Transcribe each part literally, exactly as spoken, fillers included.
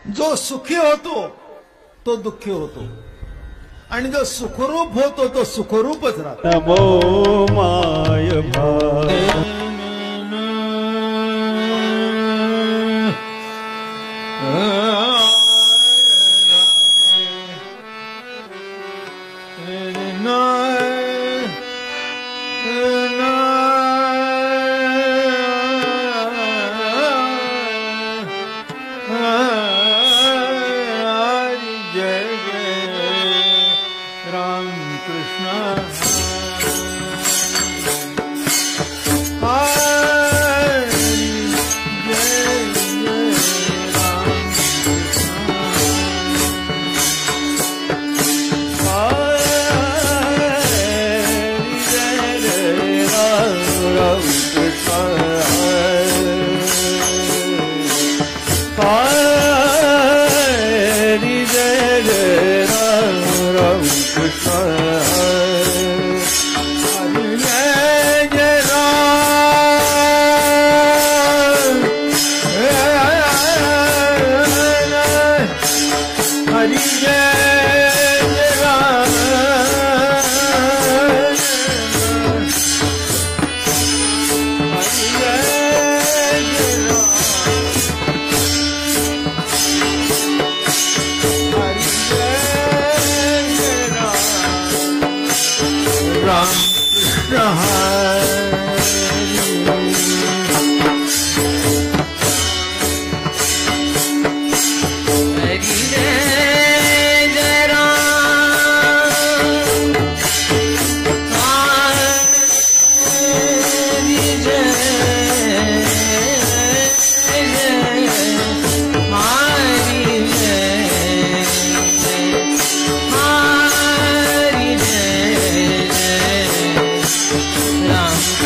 जो सुखी होतो तो दुःखी होतो आणि जो सुखरूप होतो तो सुखरूपच राहतो. नमो माय भाय Ram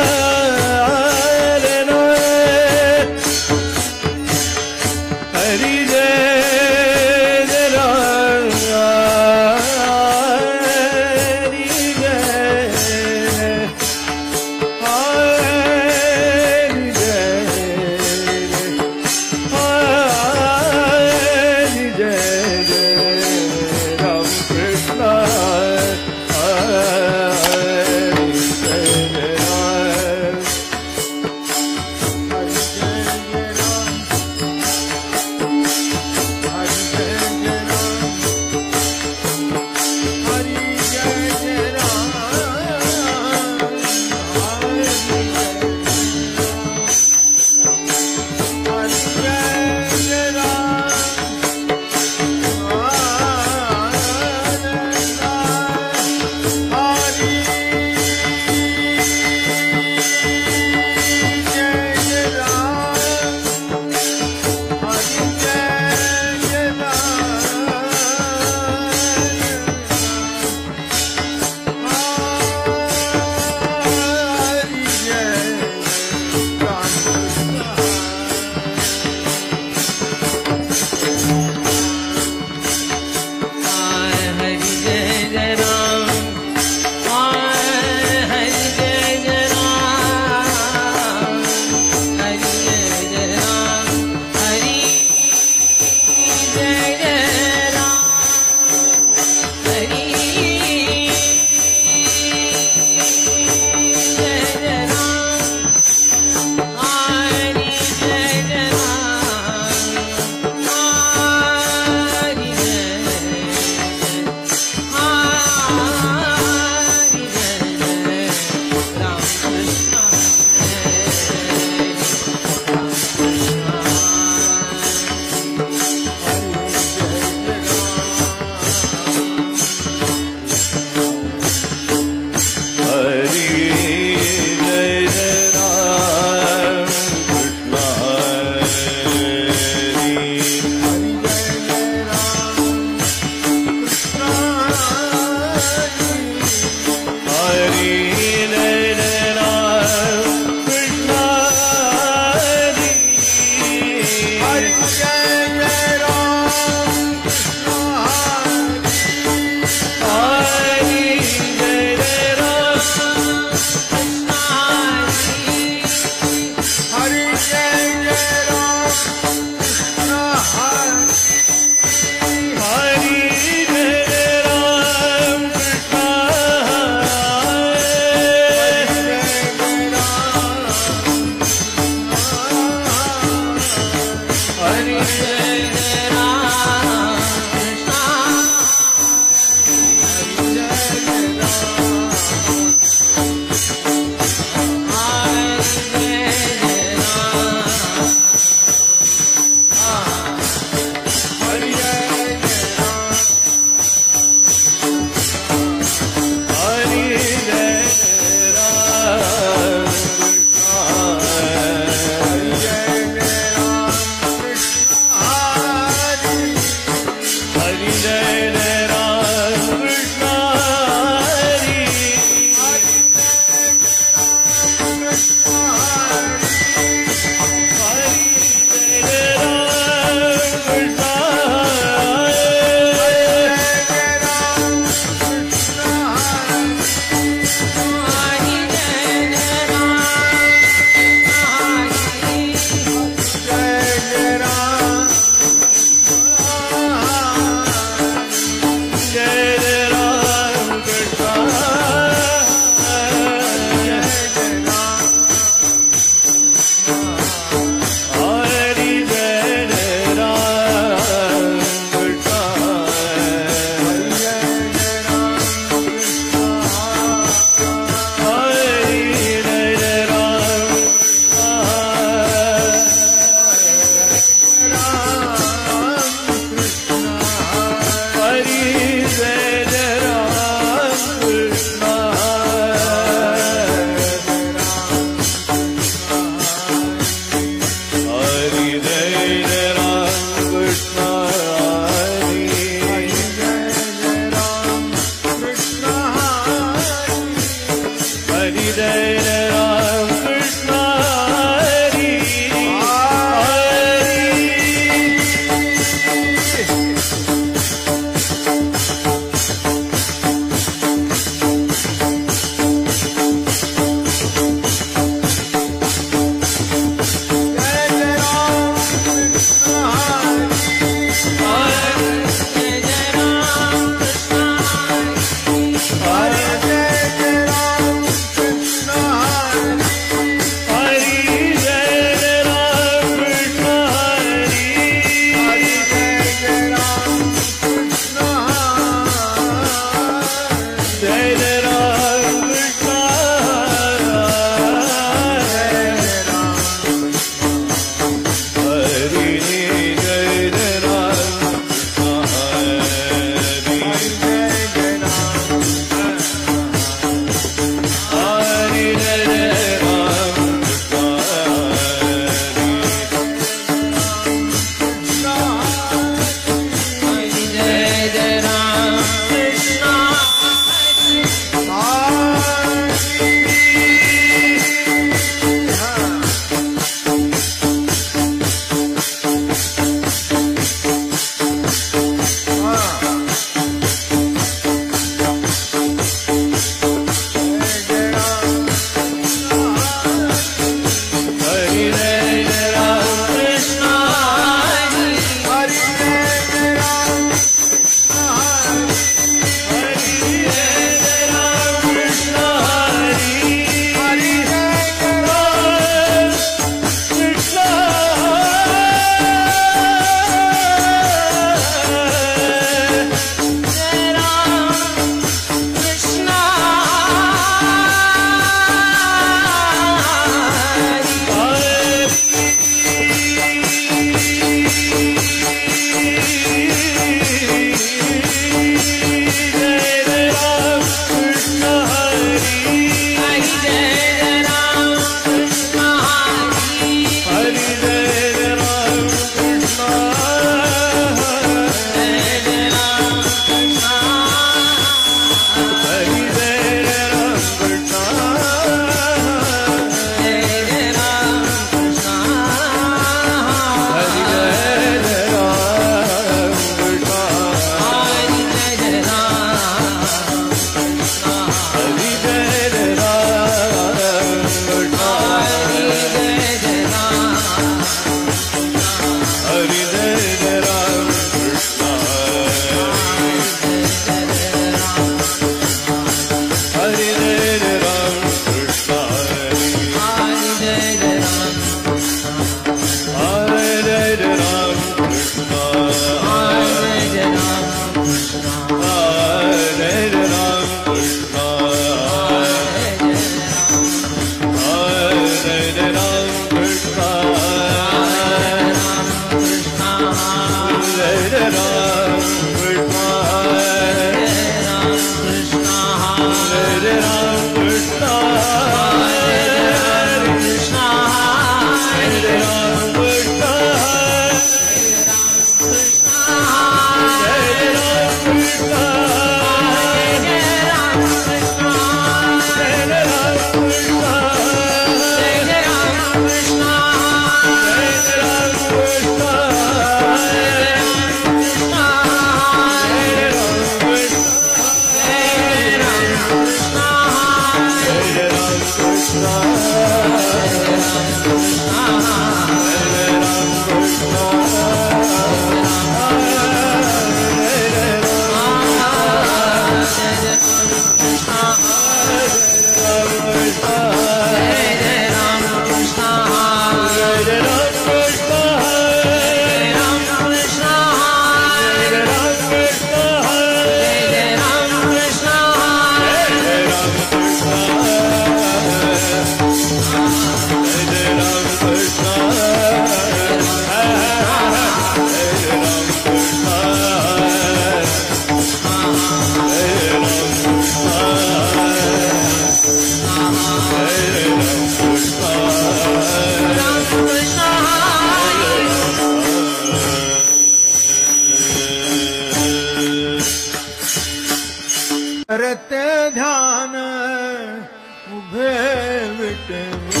ध्यान उभे विटवरी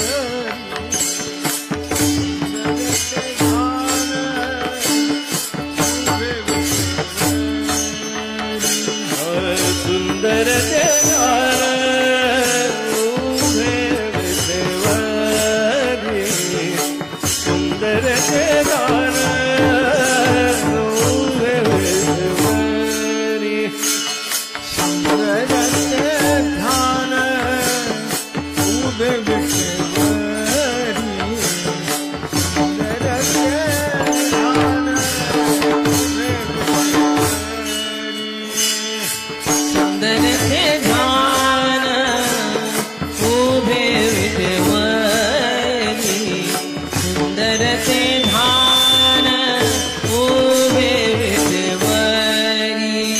सुंदर ते ध्यान उभे विटवरी सुंदर ते ध्यान उभे विटवरी सुंदर ते ध्यान उभे विटवरी सुंदर ते ध्यान उभे विटवरी सुंदर ते ध्यान उभे विटवरी सुंदर ते ध्यान उभे विटवरी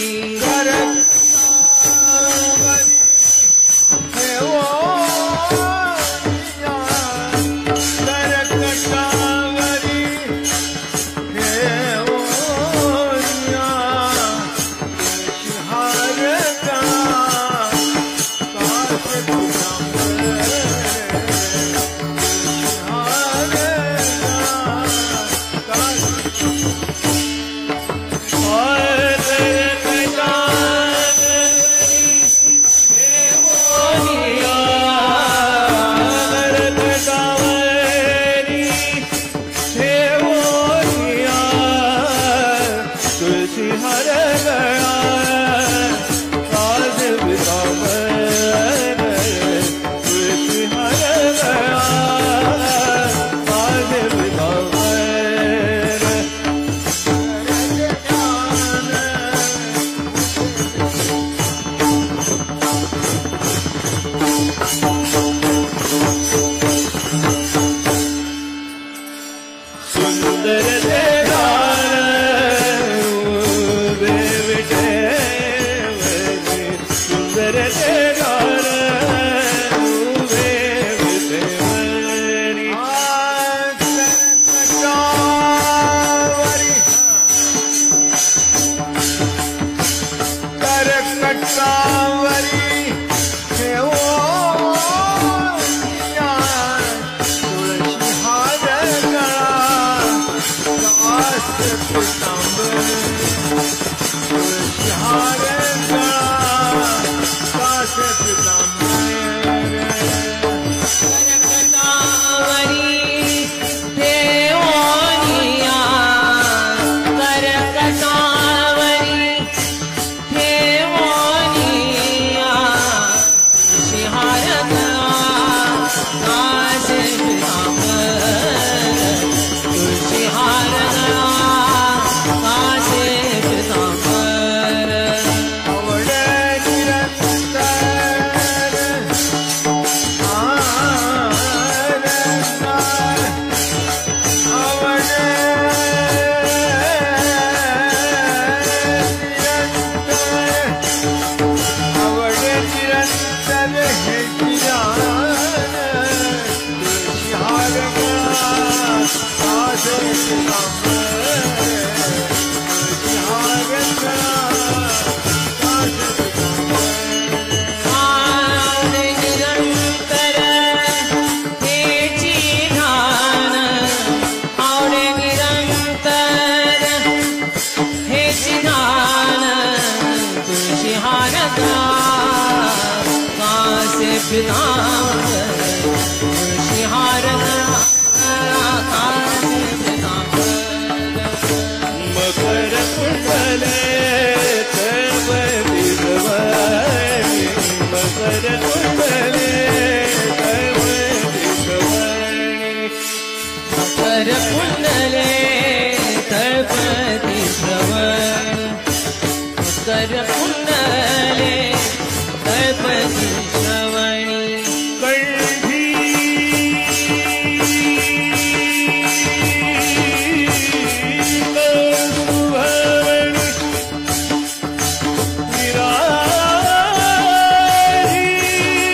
मकर कुंडले तव विधवरी मकर कुंडले तव विधवरी मकर कुंडले तव विधवरी मकर कुंडले तव विधवरी कंठी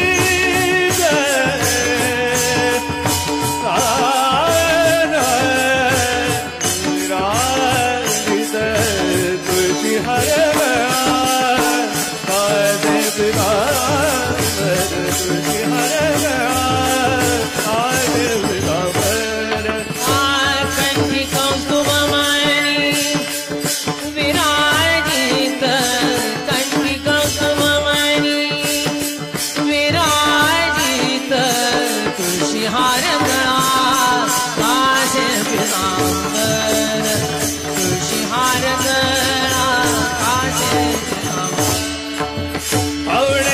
कंठी कौस्तुभमणी विराजित कंठी कौस्तुभमणी विराजित तुळशीहार गळा काशे पितांबर तुळशीहार गळा काशे पितांबर आवडे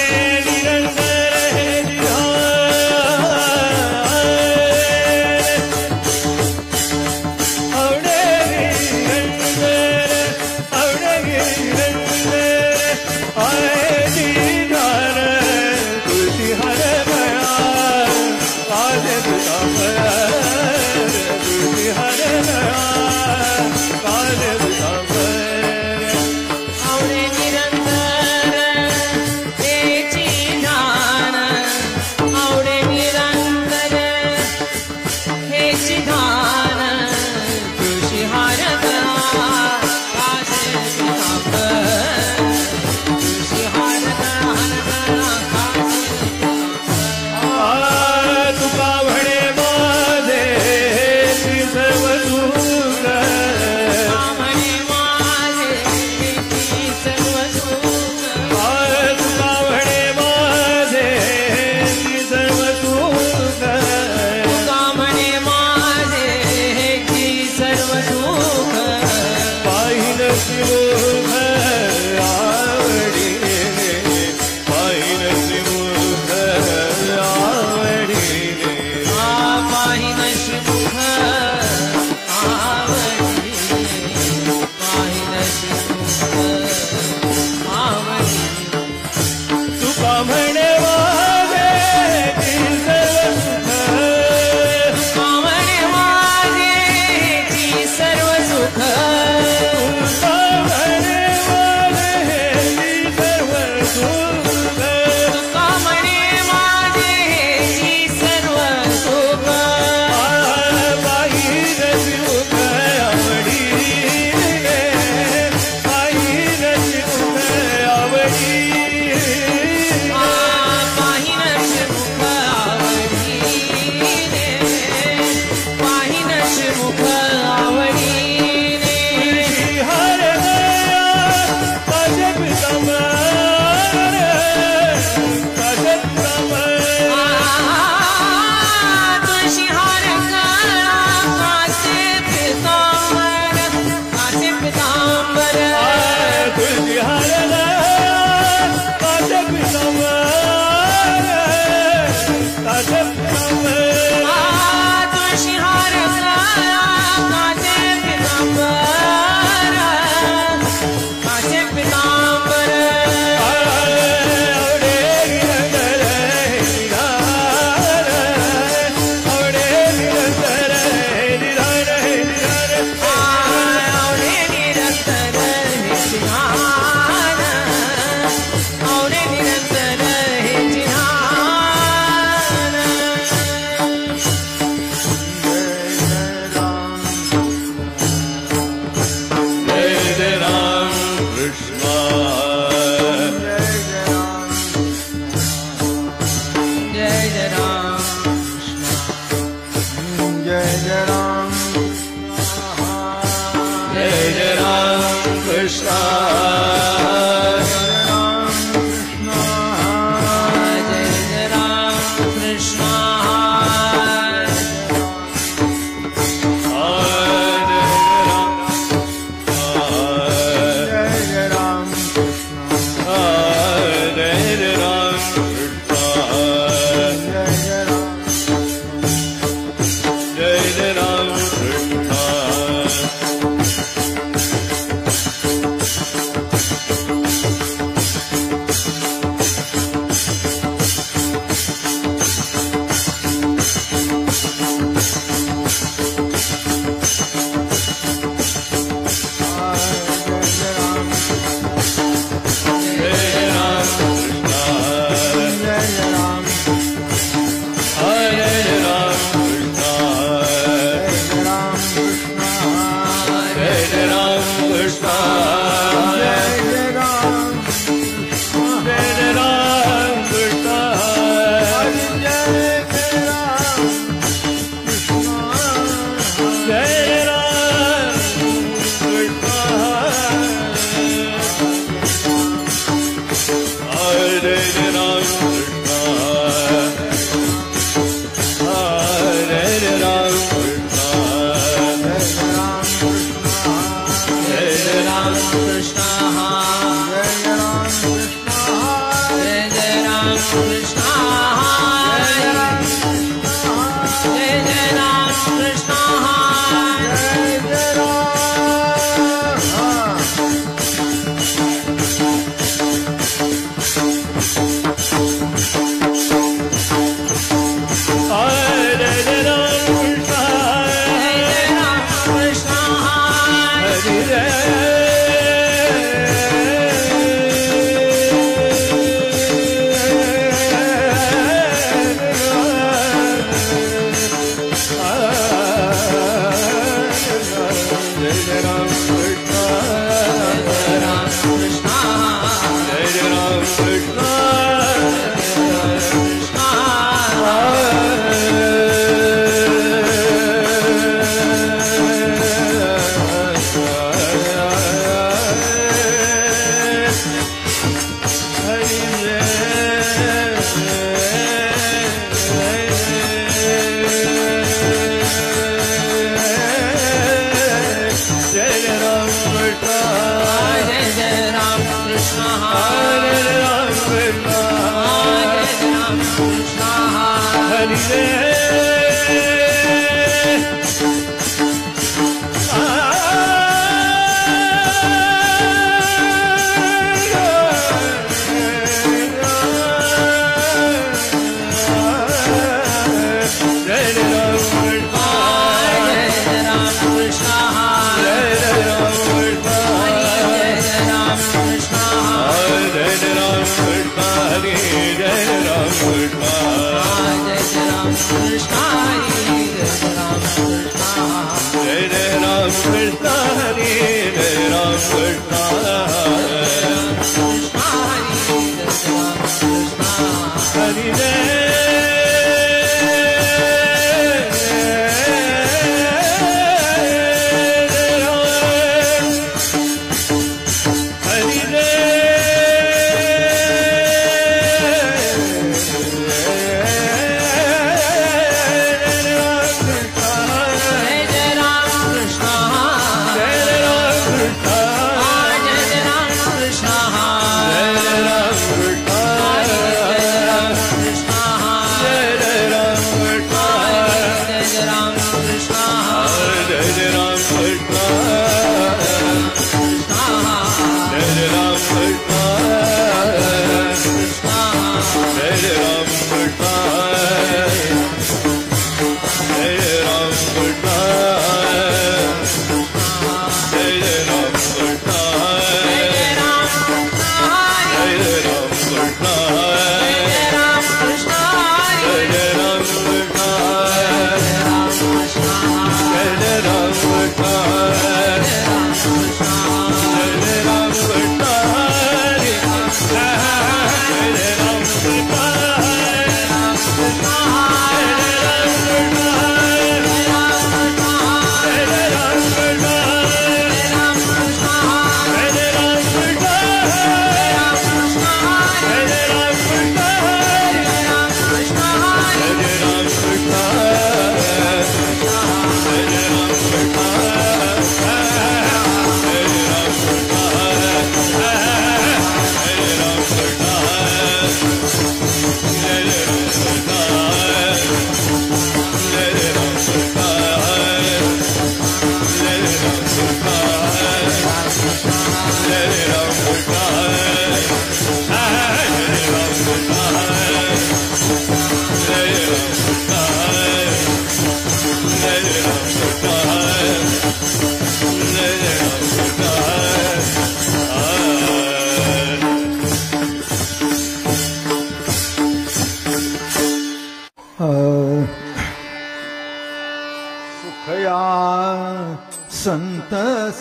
संत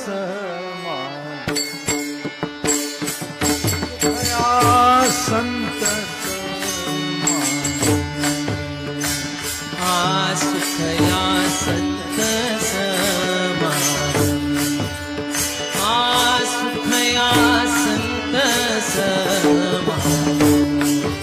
समाज संत आ सुखया संत समागम आ सुखया संत समागम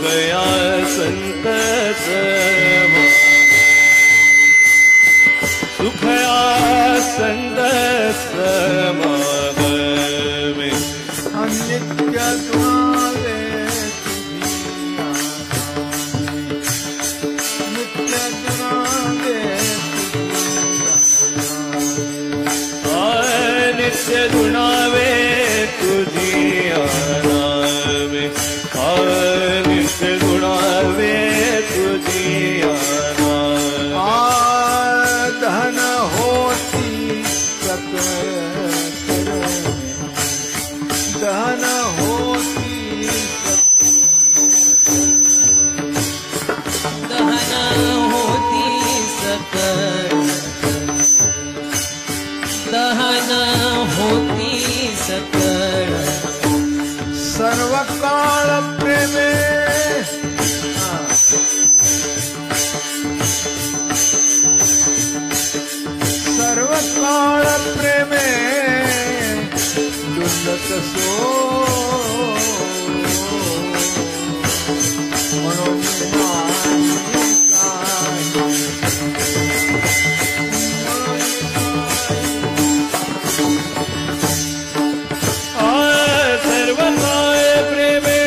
सुखया संत समागमे सुखया संत समागमे नित्य दुआवे नित्य दुआवे नित्य दुणावे तुझी आनावे नित्य दुणावे तुझी आनावे धन होती सकल धन होती दहन होती सकल दहन होती सकल सर्व काळ प्रेमे सर्व काळ प्रेमे डुलत सो म्हणून सर्व काय प्रेमे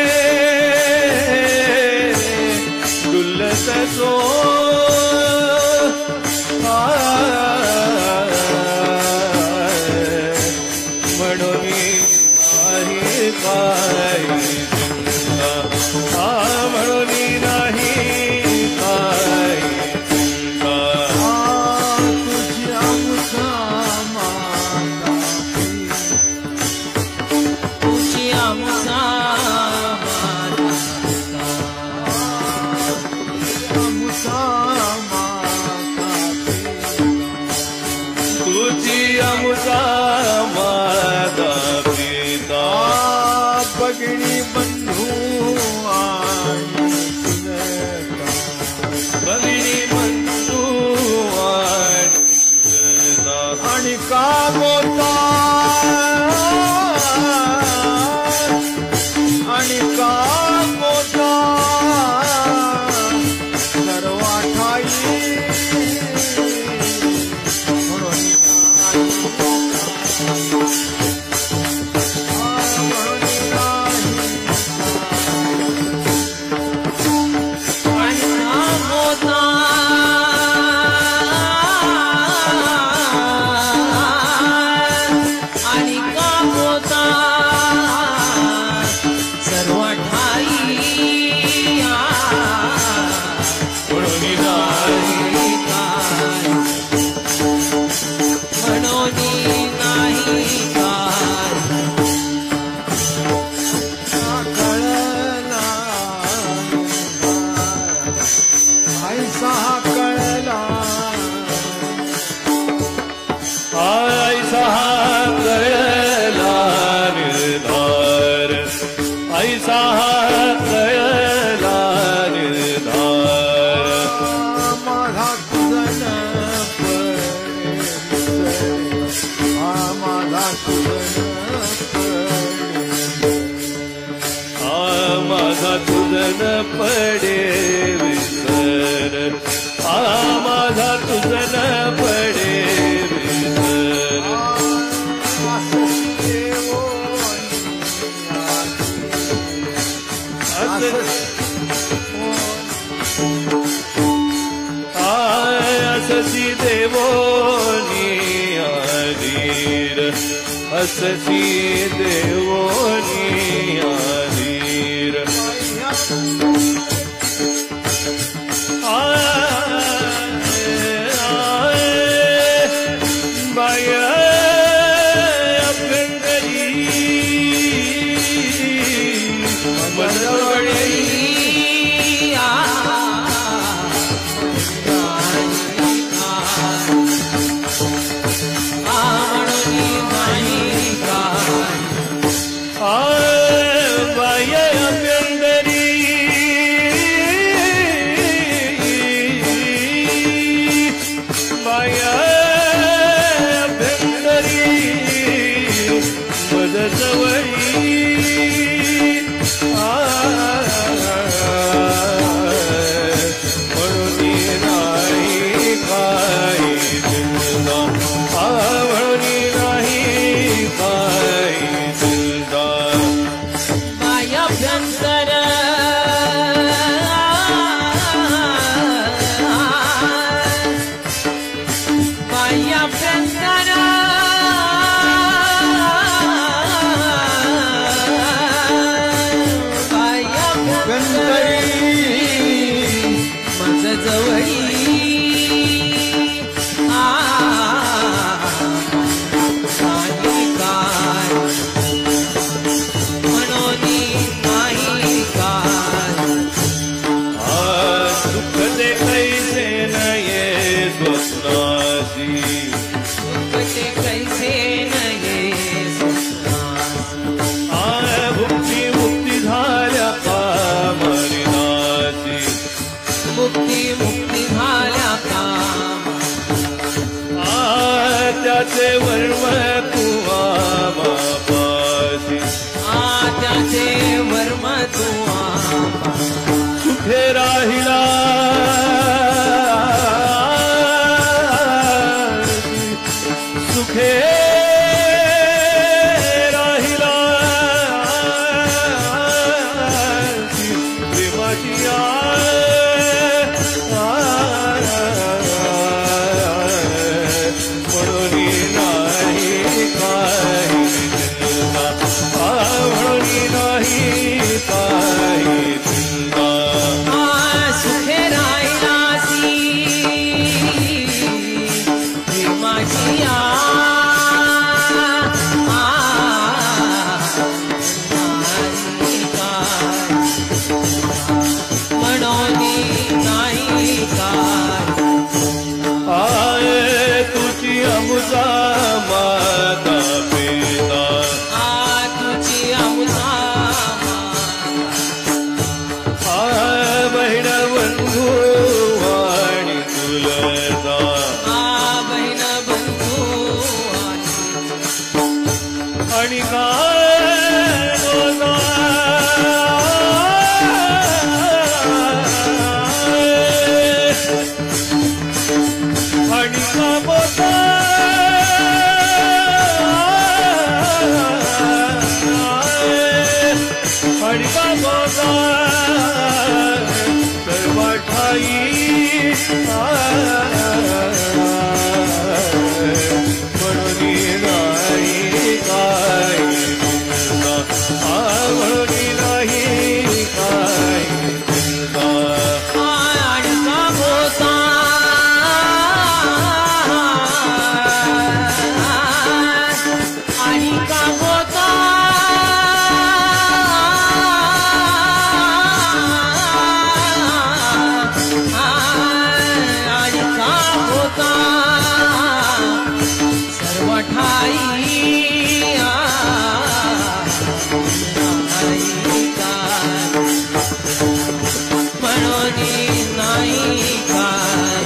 डुलत सो म्हणून नाही काय म्हणून नाही काय तुझी आमचा माता तुझी आमचा आमचा माता तुझी आमचा माता पिता भगिनी बंधू आणि सुलता भगिनी बंधू आणि का मोता आणि का मोता सर्व ठाई म्हणून तुझन पडे विसर आ माझा तुझन पडे विसर अससी देवोनी आधीर अससी देवोनी आधीर बाय अभ्यंतरी मनवडी बाय अभ्यंतरी सुखे राहिला सुखे राहिला प्रेमाची म्हणून नाही काही चिंता म्हणून नाही काही चिंता आ सुखे राहिलासी प्रेमाची आ म्हणून नाही काय आये तुझी अमुजा माता पिता आ तुझी आमुचा आय बहिण बंधू आणि तुलदा आ बहीण बंधू आणि काय होता आणि का होता आणि का होता सर्व ठाई म्हणून नाही काय चिंता म्हणून नाही काय चिंता आणि का होता आणि का होता आणि का होता सर्व ठाई नाही काय म्हणून नाही काय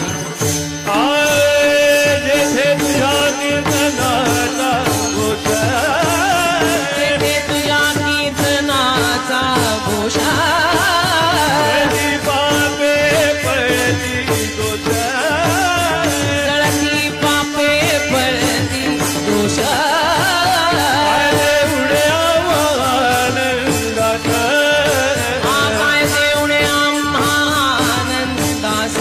आय जेथे तुझ्या निधनाचा घोष तेथे तुझ्या कीर्तनाचा घोषा पळती पापे पळती दोष जळती पापे पळती दोष आले उडे आनंदात आकाय देवणे आम्हा आनंदास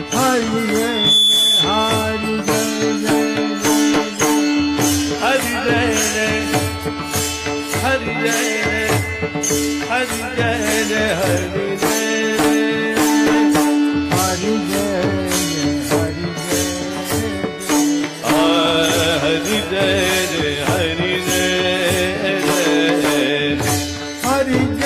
हरि जय हरि जय जय हरि जय जय हरि जय जय हरि जय हरि जय हरि जय हरि जय जय हरि जय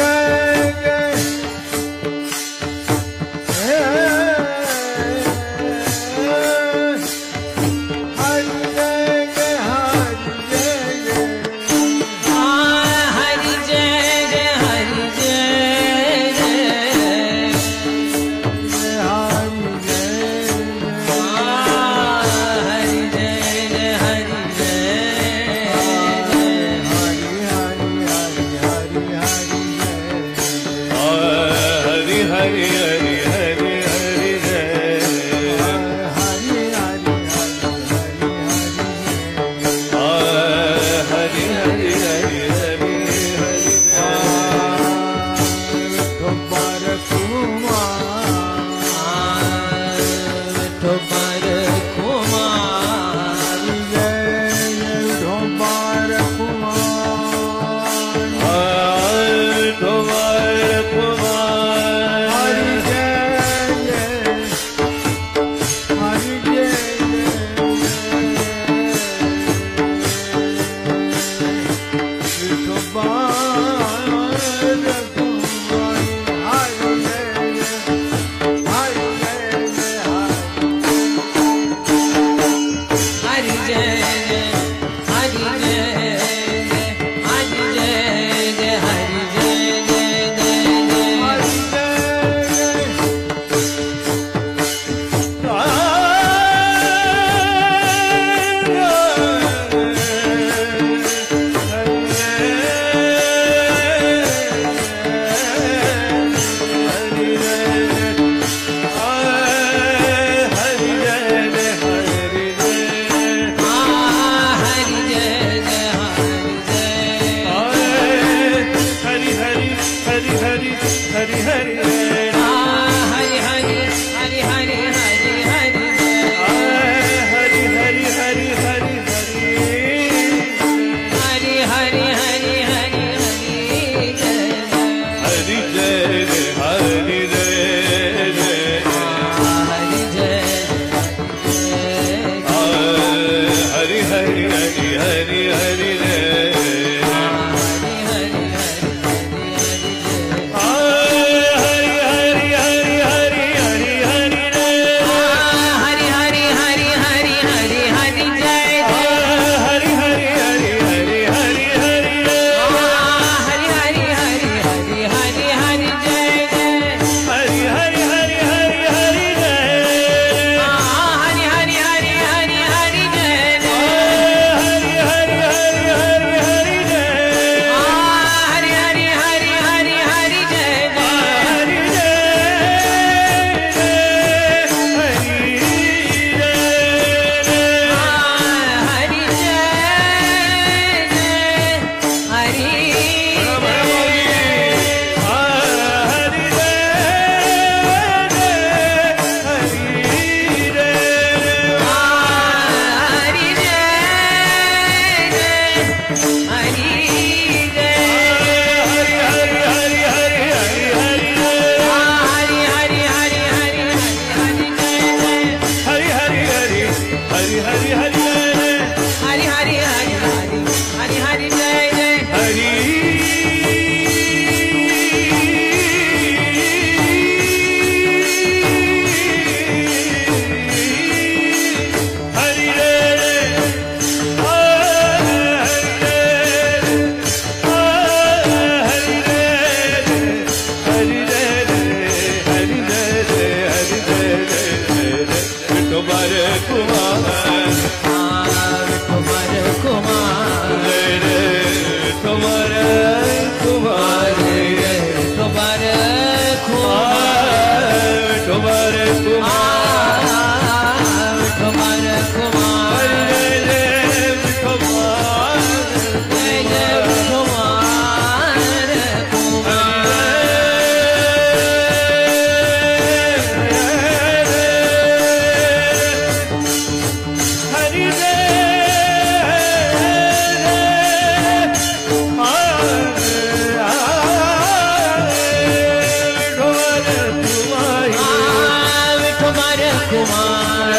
कुमार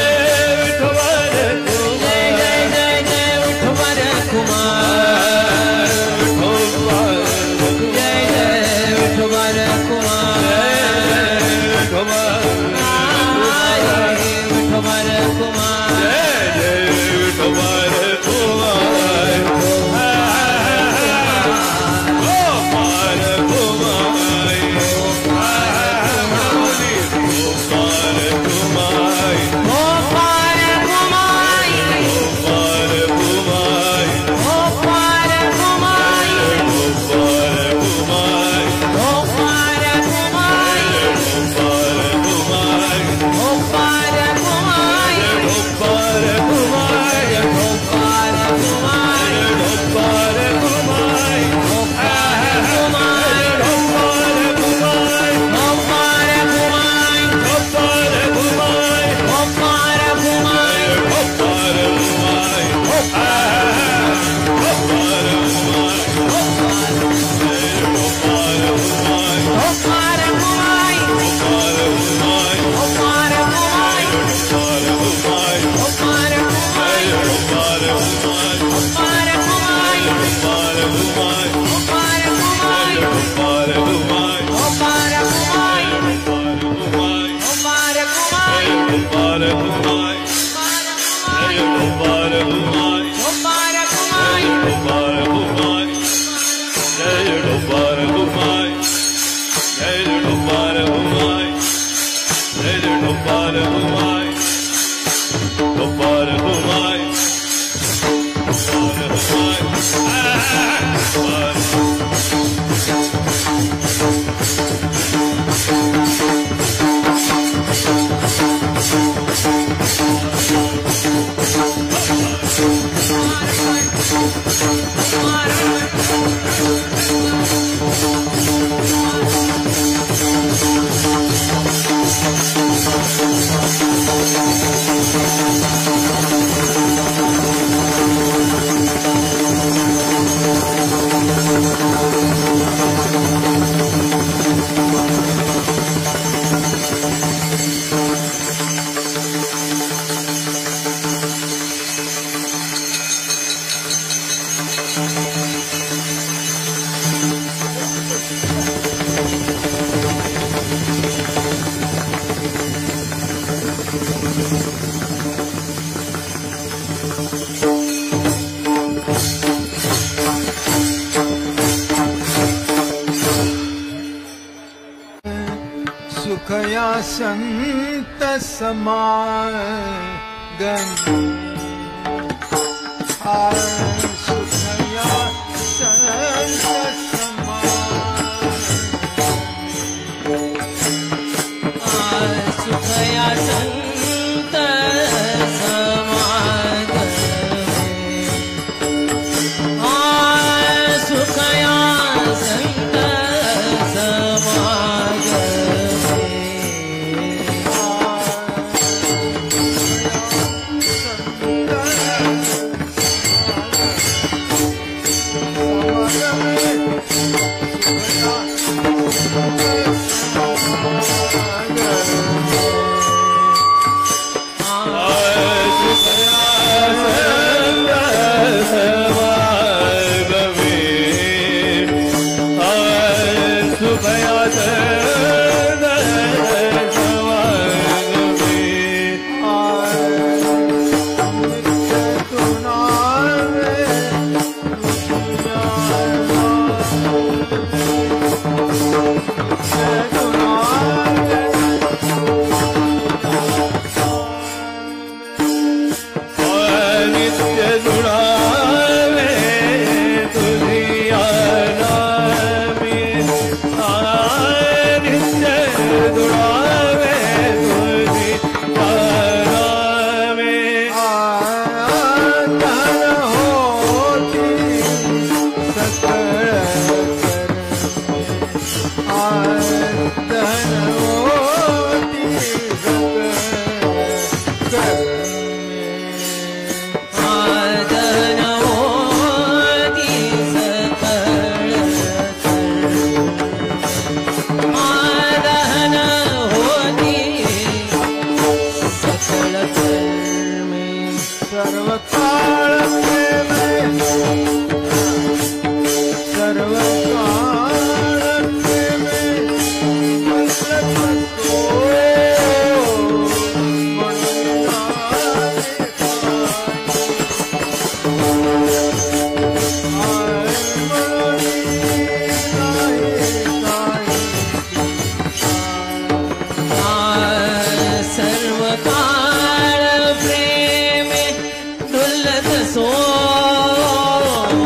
जय जय जय जय विठ्ठल कुमार जय जय विठ्ठल कुमार विठ्ठल कुमार सुखया संत समागम सुखया संत समागम सुखया संत समागम सुखया संत सर्वकाळ प्रेम सर्वकाळ प्रेम बसतो म्हणून नावे आय म्हणून नाही सर्व काळ प्रेम डुलत सो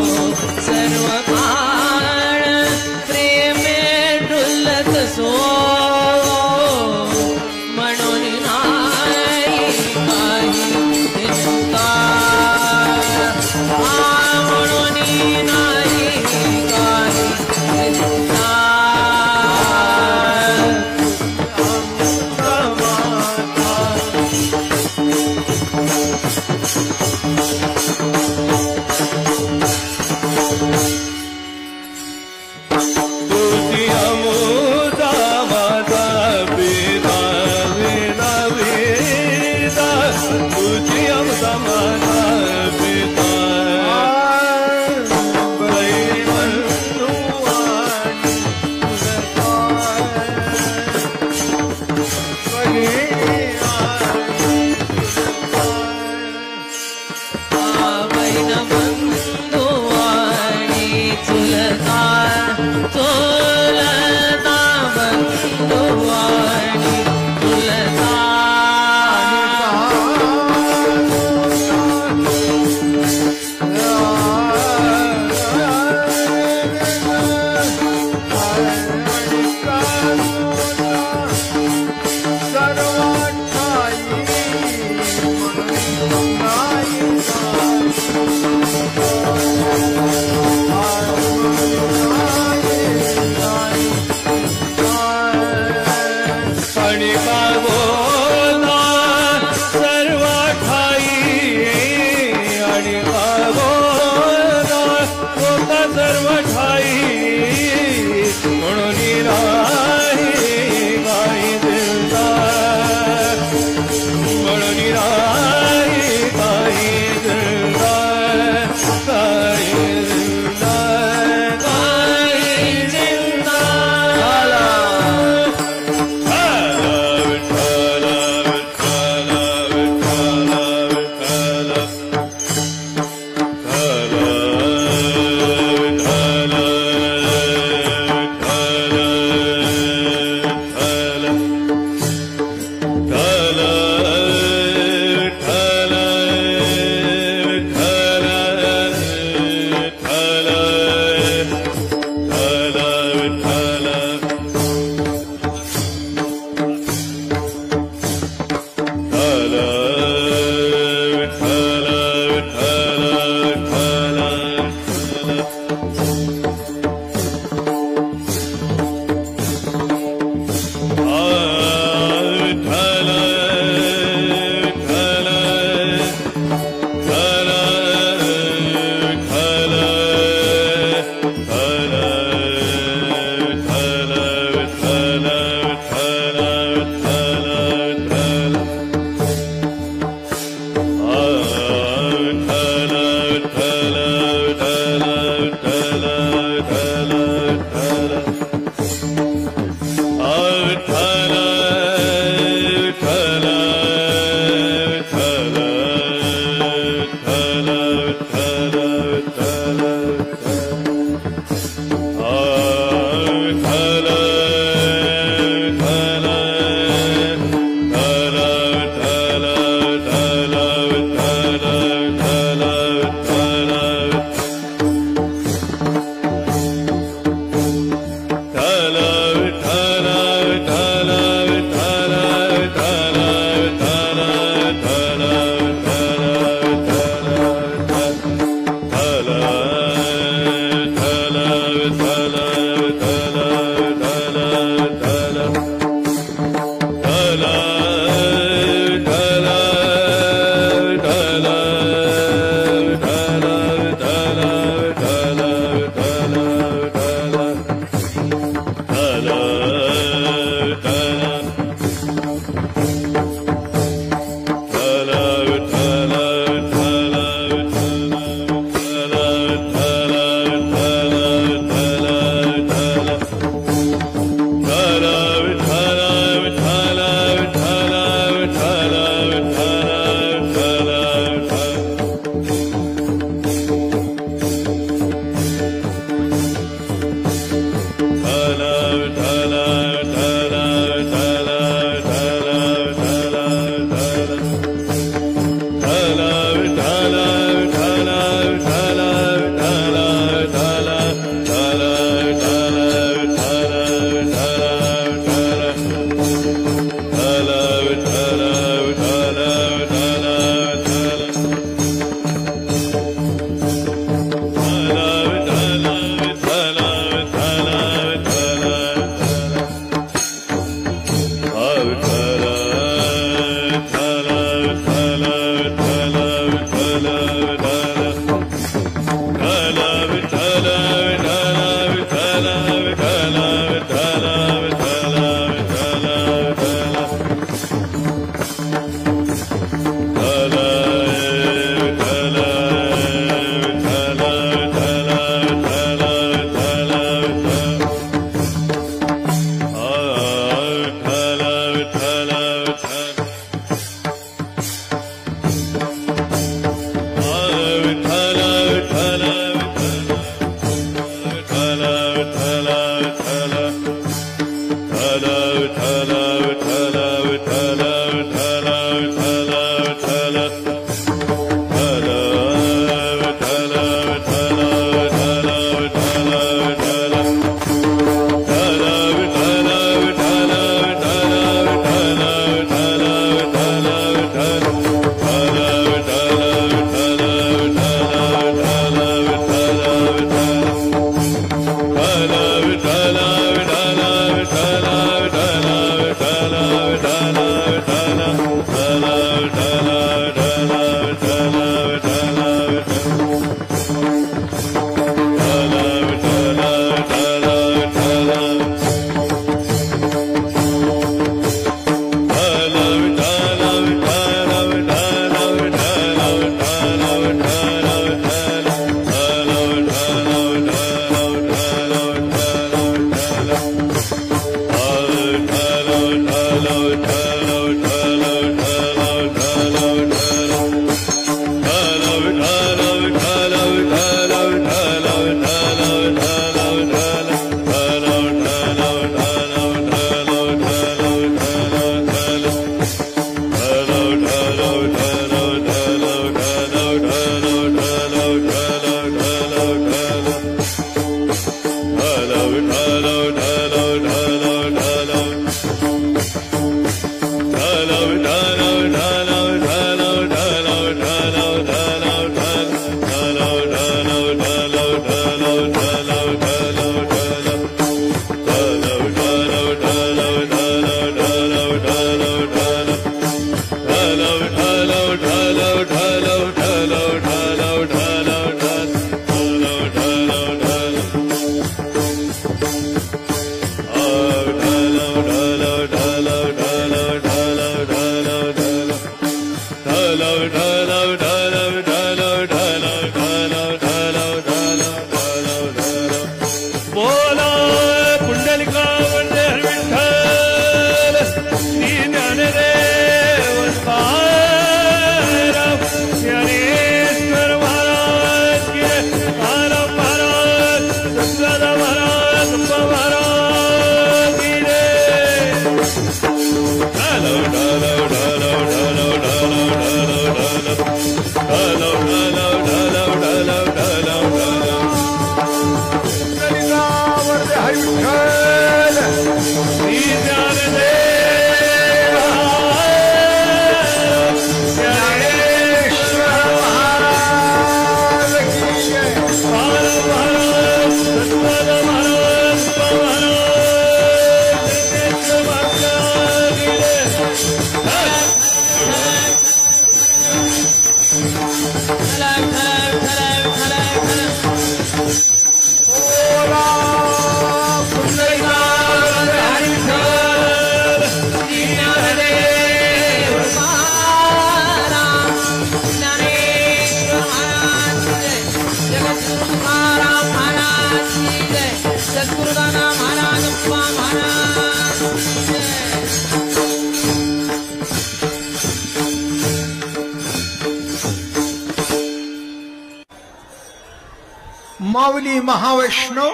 माऊली महावैष्णव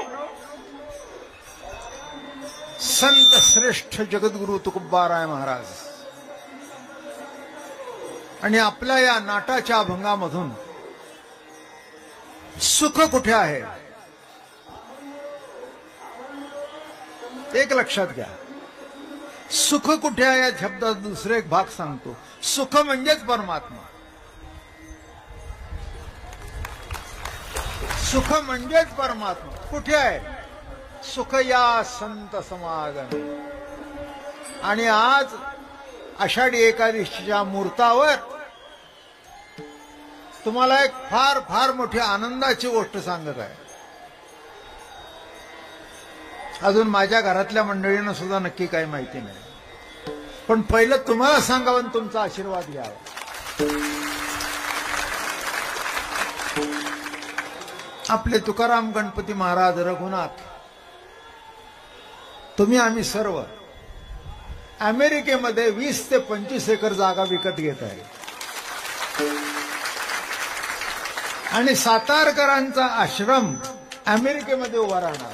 संत श्रेष्ठ जगद्गुरु तुकोबाराय महाराज आणि आपल्या या नाटाच्या अभंगामधून सुख कुठे आहे एक लक्षात घ्या. सुख कुठे आहे या शब्दाचा दुसरा एक भाग सांगतो. सुख म्हणजेच परमात्मा. सुख म्हणजेच परमात्मा. कुठे आहे सुख? या संत समागम. आणि आज आषाढी एकादशीच्या मुहूर्तावर तुम्हाला एक फार फार मोठी आनंदाची गोष्ट सांगत आहे. अजून माझ्या घरातल्या मंडळींना सुद्धा नक्की काही माहिती नाही, पण पहिलं तुम्हाला सांगावं, तुमचा आशीर्वाद घ्यावा. आपले तुकाराम गणपती महाराज रघुनाथ, तुम्ही आम्ही सर्व अमेरिकेमध्ये वीस ते पंचवीस एकर जागा विकत घेत आहे आणि सातारकरांचा आश्रम अमेरिकेमध्ये उभा राहणार.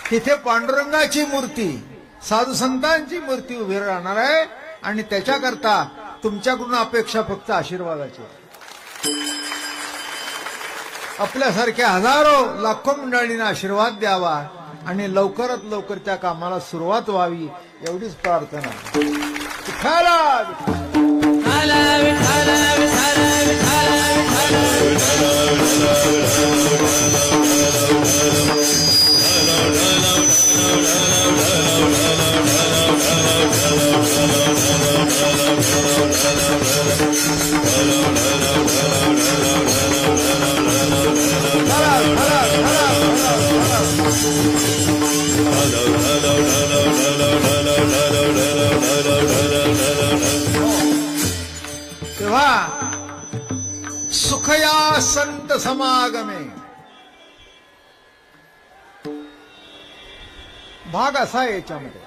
तिथे पांडुरंगाची मूर्ती, साधू संतांची मूर्ती उभी राहणार आहे आणि त्याच्याकरता तुमच्याकडून अपेक्षा फक्त आशीर्वादाची. आपल्यासारख्या हजारो लाखो मंडळींना आशीर्वाद द्यावा आणि लवकरात लवकर त्या कामाला सुरुवात व्हावी एवढीच प्रार्थना. विठ्ठला विठ्ठल विठ्ठल विठ्ठल तेव्हा सुखया संत समागमे भाग असा आहे. याच्यामध्ये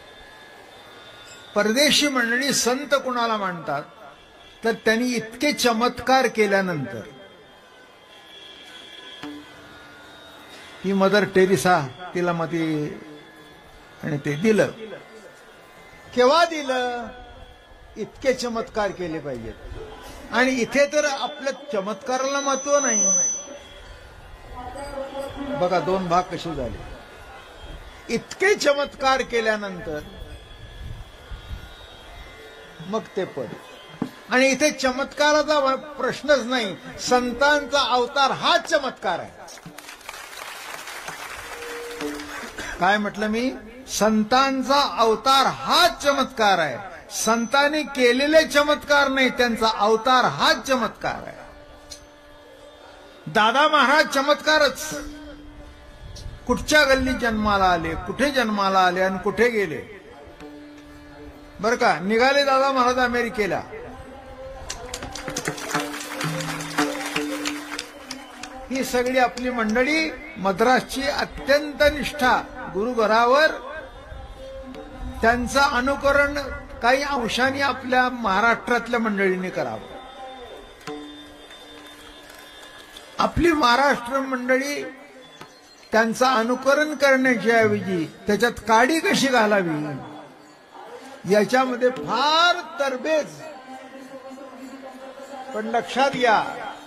परदेशी मंडळी संत कुणाला मानतात तर त्यांनी इतके चमत्कार केल्यानंतर. ही मदर टेरेसा, तिला मध्ये आणि ते दिलं. केव्हा दिलं? इतके चमत्कार केले पाहिजेत. आणि इथे तर आपल्या चमत्काराला महत्व नाही. बघा दोन भाग कसे झाले. इतके चमत्कार केल्यानंतर मग ते पद. आणि इथे चमत्काराचा प्रश्नच नाही. संतांचा अवतार हाच चमत्कार आहे. काय म्हटलं मी? संतांचा अवतार हाच चमत्कार आहे. संतांनी केलेले चमत्कार नाही, त्यांचा अवतार हाच चमत्कार आहे. दादा महाराज चमत्कारच. कुठच्या गल्लीत जन्माला आले, कुठे जन्माला आले आणि कुठे गेले. बर का? निघाले दादा महाराज अमेरिकेला. ही सगळी आपली मंडळी मद्रासची अत्यंत निष्ठा गुरुघरावर, त्यांचं अनुकरण काही अंशाने आपल्या महाराष्ट्रातल्या मंडळींनी करावं. आपली महाराष्ट्र मंडळी त्यांचं अनुकरण करण्याच्या ऐवजी त्याच्यात काडी कशी घालावी याच्यामध्ये फार तरबेज. पण लक्षात घ्या,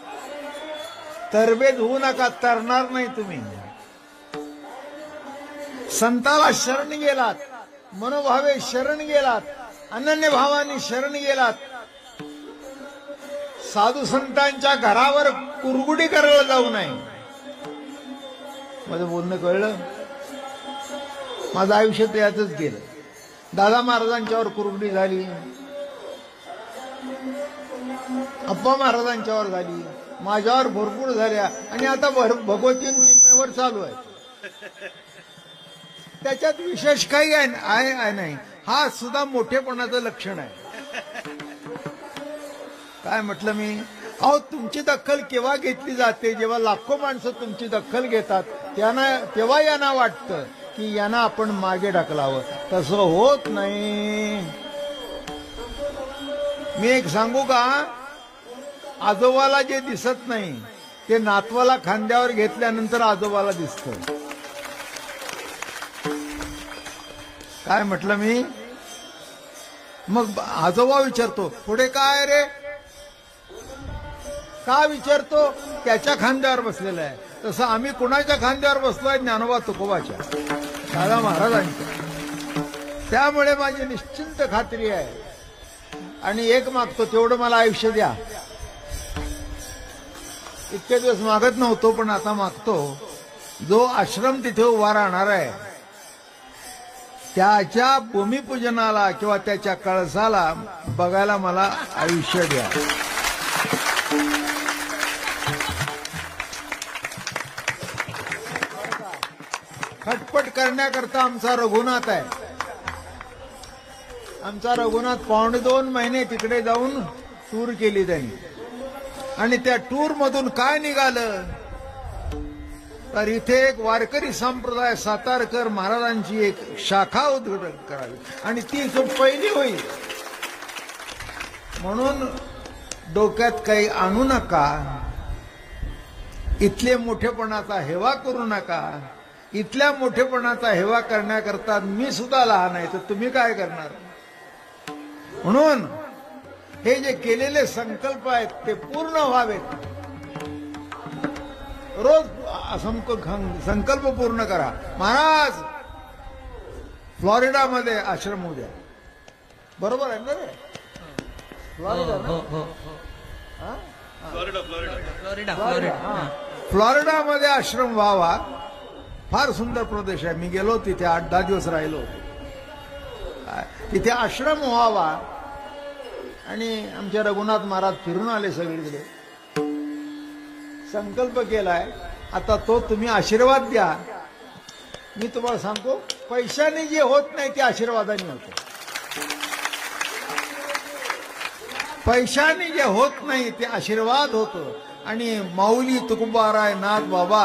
तरबेज होऊ नका, तरणार नाही तुम्ही. संताला शरण गेलात, मनोभावे शरण गेलात, अनन्य भावाने शरण गेलात, साधू संतांच्या घरावर कुरगुडी करायला जाऊ नये. माझं बोलणं कळलं? माझं आयुष्य त्यातच गेलं. दादा महाराजांच्यावर कुरगुडी झाली, अप्पा महाराजांच्यावर झाली, माझ्यावर भरपूर झाल्या आणि आता भगवती चिन्मेवर चालू आहे. त्याच्यात विशेष काही आहे नाही. हा सुद्धा मोठेपणाचं लक्षण आहे. काय म्हटलं मी? अहो तुमची दखल केव्हा घेतली जाते? जेव्हा लाखो माणसं तुमची दखल घेतात त्यांना, तेव्हा यांना वाटतं की यांना आपण मागे ढकलावं. तसं होत नाही. मी एक सांगू का? आजोबाला जे दिसत नाही ते नातवाला खांद्यावर घेतल्यानंतर आजोबाला दिसतं. काय म्हटलं मी? मग आजोबा विचारतो पुढे काय रे? का विचारतो? त्याच्या खांद्यावर बसलेला आहे. तसं आम्ही कुणाच्या खांद्यावर बसलोय? ज्ञानोबा तुकोबाच्या, दादा महाराजांच्या. त्यामुळे माझी निश्चिंत खात्री आहे. आणि एक मागतो, तेवढं मला आयुष्य द्या. इतके दिवस मागत नव्हतो पण आता मागतो. जो आश्रम तिथे उभा राहणार आहे त्याच्या भूमिपूजनाला किंवा त्याच्या कळसाला बघायला मला आयुष्य द्या. खटपट करण्याकरता आमचा रघुनाथ आहे. आमचा रघुनाथ पावणे दोन महिने तिकडे जाऊन टूर केली त्यांनी. आणि त्या टूर मधून काय निघालं तर इथे एक वारकरी संप्रदाय सातारकर महाराजांची एक शाखा उद्घाटन करावी आणि ती जो पहिली होईल. म्हणून डोक्यात काही आणू नका, इथले मोठेपणाचा हेवा करू नका. इथल्या मोठेपणाचा हेवा करण्याकरता मी सुद्धा लहान आहे, तर तुम्ही काय करणार? म्हणून हे जे केलेले संकल्प आहेत ते पूर्ण व्हावेत. रोज संक- संकल्प पूर्ण करा. महाराज फ्लॉरिडामध्ये आश्रम उद्या, बरोबर आहे ना रे? फ्लॉरिडा हो ना? हो हो हा? फ्लोरिडा फ्लोरिडा फ्लोरिडा फ्लोरिडा हा. फ्लॉरिडामध्ये आश्रम व्हावा. फार सुंदर प्रदेश आहे. मी गेलो तिथे, आठ दहा दिवस राहिलो. तिथे आश्रम व्हावा. आणि आमचे रघुनाथ महाराज फिरून आले सगळीकडे, संकल्प केलाय. आता तो तुम्ही आशीर्वाद द्या. मी तुम्हाला सांगतो, पैशाने जे होत नाही ते आशीर्वादाने होतं. पैशाने जे होत नाही ते आशीर्वाद होतो. आणि माऊली तुकोबाराय नाथ बाबा,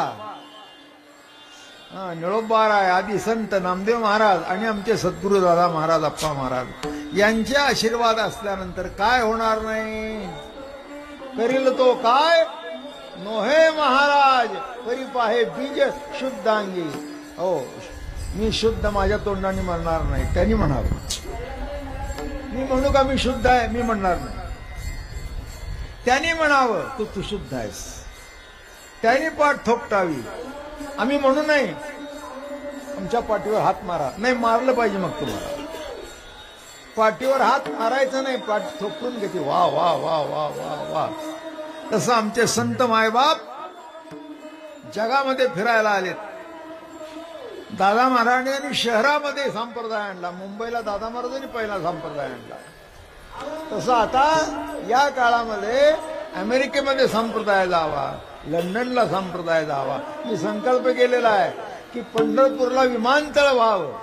निळोबाराय आदी संत नामदेव महाराज आणि आमचे सद्गुरू दादा महाराज, अप्पा महाराज यांचे आशीर्वाद असल्यानंतर काय होणार नाही? करील तो काय नोहे महाराज, करी पाहे बीज शुद्धांगी. हो, मी शुद्ध माझ्या तोंडाने म्हणणार नाही, त्यांनी म्हणावं. मी म्हणू का मी शुद्ध आहे? मी म्हणणार नाही. त्यांनी म्हणावं तू तू शुद्ध आहेस. त्यांनी पाठ थोपटावी. आम्ही म्हणू नाही आमच्या पाठीवर हात मारा, नाही मारलं पाहिजे. मग तुम्हाला पाठीवर हात मारायचा नाही, पाठ थोपटून घेते. वा वा वा वा वा वा. तसं आमचे संत मायबाप जगामध्ये फिरायला आलेत. दादा महाराजांनी शहरामध्ये संप्रदाय आणला. मुंबईला दादा महाराजांनी पहिला संप्रदाय आणला. तसं आता या काळामध्ये अमेरिकेमध्ये संप्रदाय जावा, लंडनला संप्रदाय जावा. मी संकल्प केलेला आहे की पंढरपूरला विमानतळ व्हावं.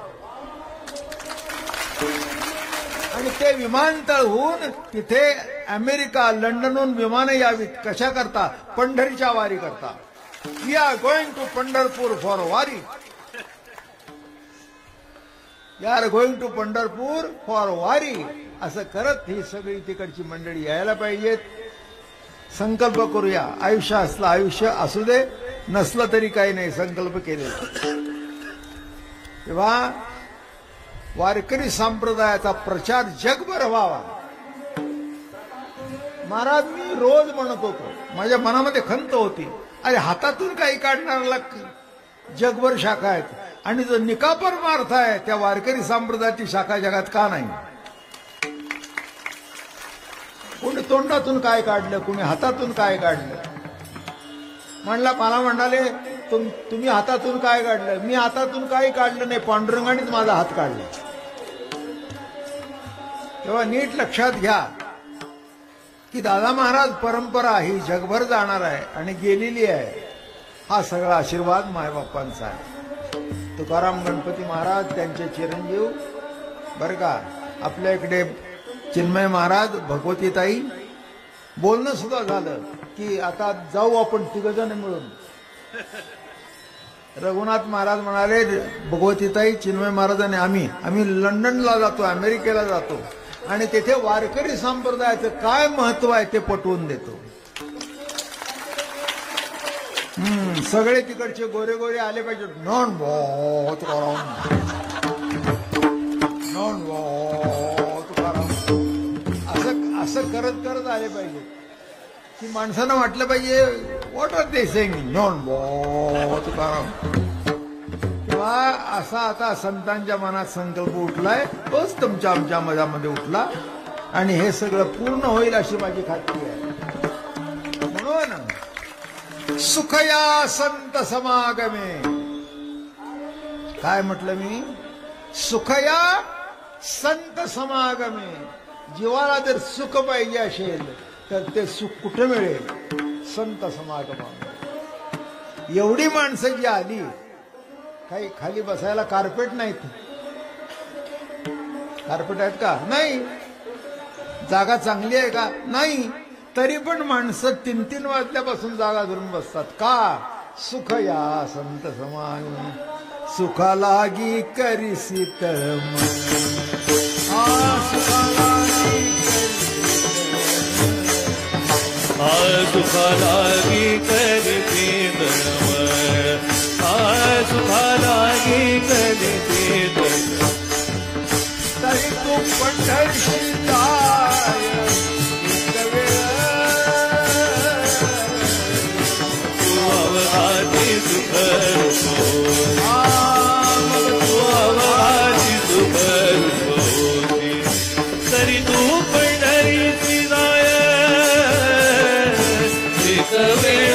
आणि ते विमानतळ होऊन तिथे अमेरिका, लंडनहून विमानं यावीत. कशा करता? पंढरीच्या वारी करता. We are going to Pandharpur for wari. We are going to Pandharpur for wari. असं करत ही सगळी तिकडची मंडळी यायला पाहिजेत. संकल्प करूया. आयुष्य असलं आयुष्य असू दे, नसलं तरी काही नाही, संकल्प केले. तेव्हा वारकरी संप्रदायाचा प्रचार जगभर व्हावा. महाराज मी रोज म्हणत होतो, माझ्या मनामध्ये खंत होती, अरे हातातून काही काढणाऱ्याला जगभर शाखा आहेत आणि जो निकापर मार्थ आहे त्या वारकरी संप्रदायाची शाखा जगात का नाही? कोणी तोंडातून काय काढलं, कोणी हातातून काय काढलं. म्हणला मला म्हणाले तुम तुम्ही हातातून काय काढलं? मी हातातून काही काढलं नाही, पांडुरंगानेच माझा हात काढला. तेव्हा नीट लक्षात घ्या की दादा महाराज परंपरा ही जगभर जाणार आहे आणि गेलेली आहे. हा सगळा आशीर्वाद मायबापांचा आहे. तुकाराम गणपती महाराज त्यांचे चिरंजीव बरं का. आपल्या इकडे चिन्मय महाराज, भगवतीताई बोलणं सुद्धा झालं की आता जाऊ आपण तिघजण मिळून. रघुनाथ महाराज म्हणाले भगवतीताई, चिन्मय महाराज आणि आम्ही आम्ही लंडनला जातो, अमेरिकेला जातो आणि तिथे वारकरी संप्रदायाचं काय महत्व आहे ते पटवून देतो. हम्म सगळे तिकडचे गोरे गोरे आले पाहिजे. नॉन बहुत नॉन बहुत असं असं करत करत आले पाहिजे की माणसानं वाटलं पाहिजे व्हॉट आर दे सेइंग, नॉन बहुत तेव्हा असा आता संतांच्या मनात संकल्प उठलाय, तोच तुमच्या आमच्या मनामध्ये उठला आणि हे सगळं पूर्ण होईल अशी माझी खात्री आहे. म्हणून सुखया संत समागमे. काय म्हटलं मी? सुखया संत समागमे. जीवाला जर सुख पाहिजे असेल तर ते सुख कुठे मिळेल? संत समागमामध्ये. एवढी माणसं जी आली, काही खाली बसायला कार्पेट नाहीत. कार्पेट आहेत का? नाही. जागा चांगली आहे का? नाही. तरी पण माणसं तीन तीन वाजल्यापासून जागा धरून बसतात. का? सुख या संत समागमे. सुखा लागी करिसी तळमळ. हा सुखा लागी सुखा लागी करते तळमळ. सुखा पंढरीशी जाय एक वेळ तू अवघाची सुख तू अवघाची सुख होती तरी तू पंढरीची जाय एक वेळ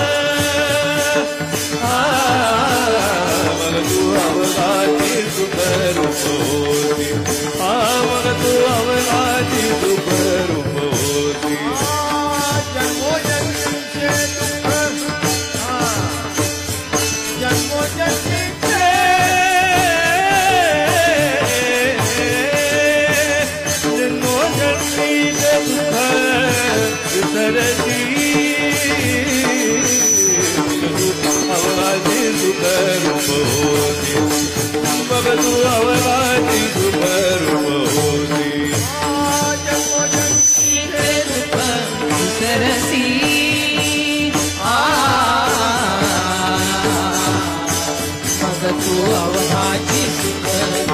मग तू अवघाची सुख होती मग तू अवघाची सुख होती जन्मोजन्मीचे जन्मोजन्मीचे जन्मोजन्मीचे दुःख विसरती अवघाची सुख होती मग तू अवघाची सुख होती जन्मोजन्मीचे दुःख विसरसी मग तू अवघाची सुख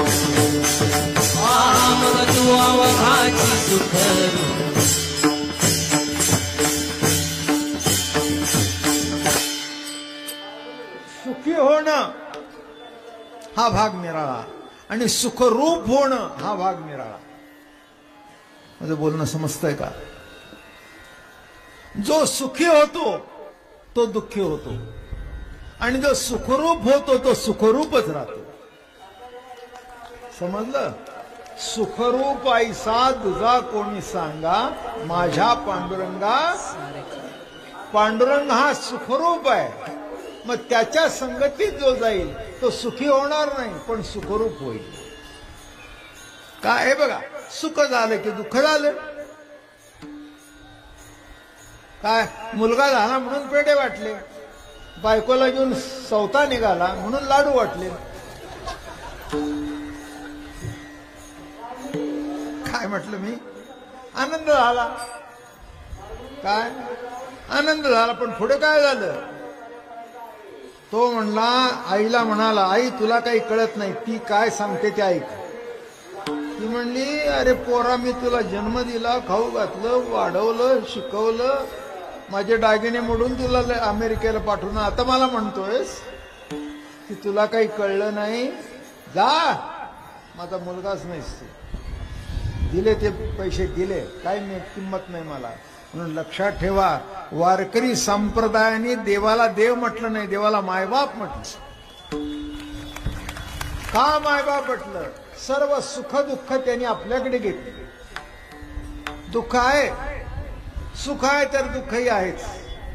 मग तू अवघाची सुख सुखी होणं हा भाग निराळा आणि सुखरूप होणं हा भाग निराळा. माझं बोलणं समजतंय का? जो सुखी होतो तो दुःखी होतो आणि जो सुखरूप होतो तो सुखरूपच राहतो. समजलं? सुखरूप ऐसा दुजा कोणी सांगा माझ्या पांडुरंगा. पांडुरंग हा सुखरूप आहे. मग त्याच्या संगतीत जो जाईल तो सुखी होणार नाही पण सुखरूप होईल. काय आहे बघा, सुख झालं की दुःख झालं. काय मुलगा झाला म्हणून पेढे वाटले, बायकोला घेऊन सवता निघाला म्हणून लाडू वाटले. काय म्हटलं मी? आनंद झाला. काय आनंद झाला पण पुढे काय झालं? तो म्हणला आईला म्हणाला आई तुला काही कळत नाही, ती काय सांगते ते ऐक. ती म्हणली अरे पोरा मी तुला जन्म दिला, खाऊ घातलं, वाढवलं, शिकवलं, माझे दागिने मोडून तुला अमेरिकेला पाठवून आता मला म्हणतोयस की तुला काही कळलं नाही. जा, माझा मुलगाच नाहीस तू. दिले ते पैसे दिले, काही नाही किंमत नाही मला. म्हणून लक्षात ठेवा वारकरी संप्रदायाने देवाला देव म्हटलं नाही, देवाला मायबाप म्हटलं. का मायबाप म्हटलं? सर्व सुख दुःख त्यांनी आपल्याकडे घेतले. दुःख आहे, सुख आहे तर दुःखही आहेच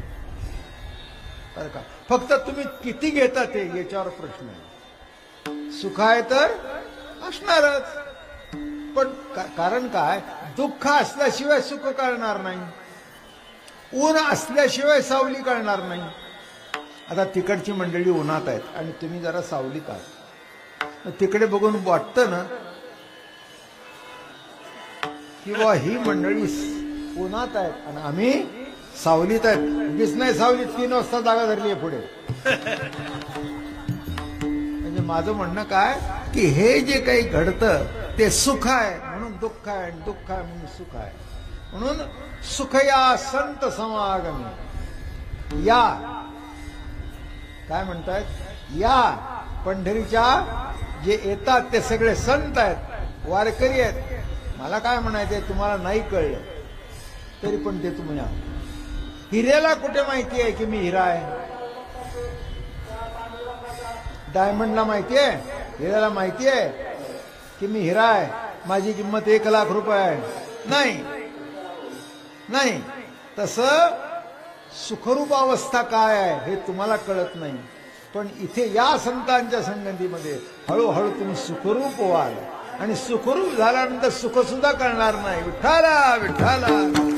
बरं का. फक्त तुम्ही किती घेता ते याच्यावर प्रश्न आहे. सुख आहे तर असणारच पण कारण काय, दुःख असल्याशिवाय सुख कळणार नाही, ऊन असल्याशिवाय सावली कळणार नाही. आता तिकडची मंडळी उन्हात आहेत आणि तुम्ही जरा सावलीत आहात, तिकडे बघून वाटतं ना किंवा ही मंडळी उन्हात आहेत आणि आम्ही सावलीत आहेत. उगीच नाही सावलीत तीन वाजता जागा धरली आहे पुढे. म्हणजे माझं म्हणणं काय की हे जे काही घडतं ते सुख आहे म्हणून दुःख आहे आणि दुःख आहे म्हणून सुख आहे. म्हणून सुख या संत समागमी या. काय म्हणतायत? या पंढरीच्या जे येतात ते सगळे संत आहेत, वारकरी आहेत. मला काय म्हणायचंय, तुम्हाला नाही कळलं तरी पण ते तुम्ही. हिऱ्याला कुठे माहिती आहे की मी हिरा आहे? डायमंडला माहिती आहे, हिऱ्याला माहिती आहे की मी हिरा आहे, माझी किंमत एक लाख रुपये आहे? नाही नाही. तसं सुखरूप अवस्था काय आहे हे तुम्हाला कळत नाही, पण इथे या संतांच्या संगतीमध्ये हळूहळू तुम्ही सुखरूप व्हाल आणि सुखरूप झाल्यानंतर सुख सुद्धा कळणार नाही. विठ्ठला विठ्ठला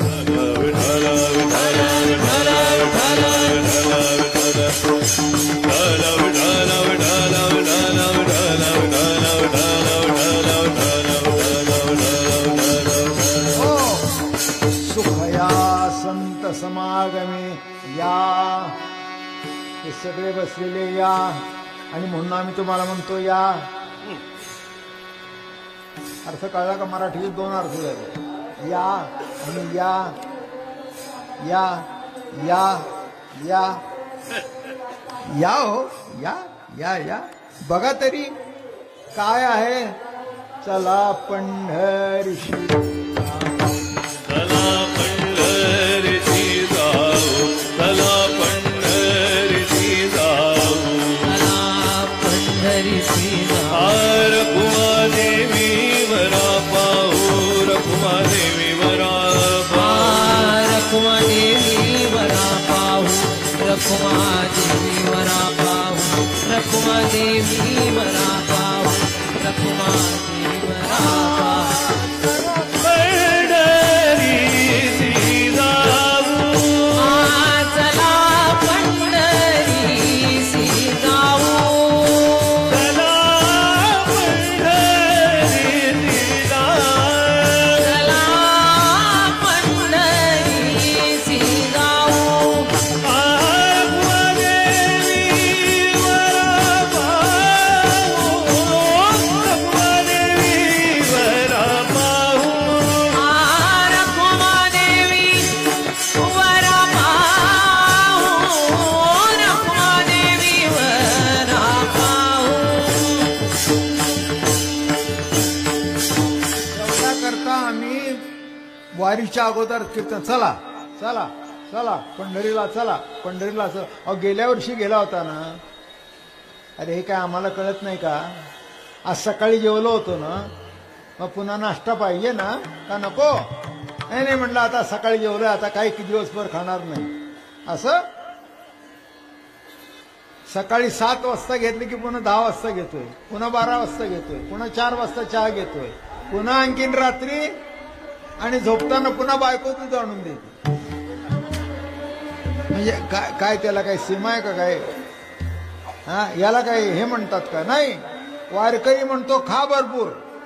सुखया संत समागमे या. हे सगळे बसलेले या आणि म्हणून आम्ही तुम्हाला म्हणतो या. अर्थ कळला का? मराठीत दोन अर्थ झाले, या आणि या या या या या हो या या या बघा तरी काय आहे. चला पंढरीशी चला पंढरीची जाऊ, चला पंढरीची जाऊ. चला पंढरीची जाऊ. रखुमा देवी वरा पाहू, रखुमा देवी वरा पाहू. रखुमा देवी वरा पाहू, रखुमा देवी वरा पाहू, रखुमा देवी वरा पाहू, रखुमा देवी वरा पाहू. पंढरीची जाऊ, चला पंढरीची जाऊ. चला पंढरीची जाऊ. चला पंढरीची जाऊ. रखुमा देवी वरा पाहू, रखुमा देवी वरा पाहू. रखुमा देवी वरा पाहू, रखुमा देवी वरा पाहू. करता आम्ही वारीच्या अगोदर कीर्तन, चला चला चला पंढरीला, चला पंढरीला. चला. अहो गेल्या वर्षी गेला होता ना. अरे हे काय आम्हाला कळत नाही का? आज सकाळी जेवलो होतो ना, मग पुन्हा नाश्ता पाहिजे ना का नको? नाही नाही म्हणलं आता सकाळी जेवलोय, आता काही दिवसभर खाणार नाही. असं सकाळी सात वाजता घेतली की पुन्हा दहा वाजता घेतोय, पुन्हा बारा वाजता घेतोय, पुन्हा चार वाजता चहा घेतोय, पुन्हा आणखीन रात्री, आणि झोपताना पुन्हा बायको दूध आणून देते. म्हणजे काय काय त्याला काही सीमा आहे का काय? हा याला काय हे म्हणतात का? नाही. वारकरी म्हणतो खा भरपूर.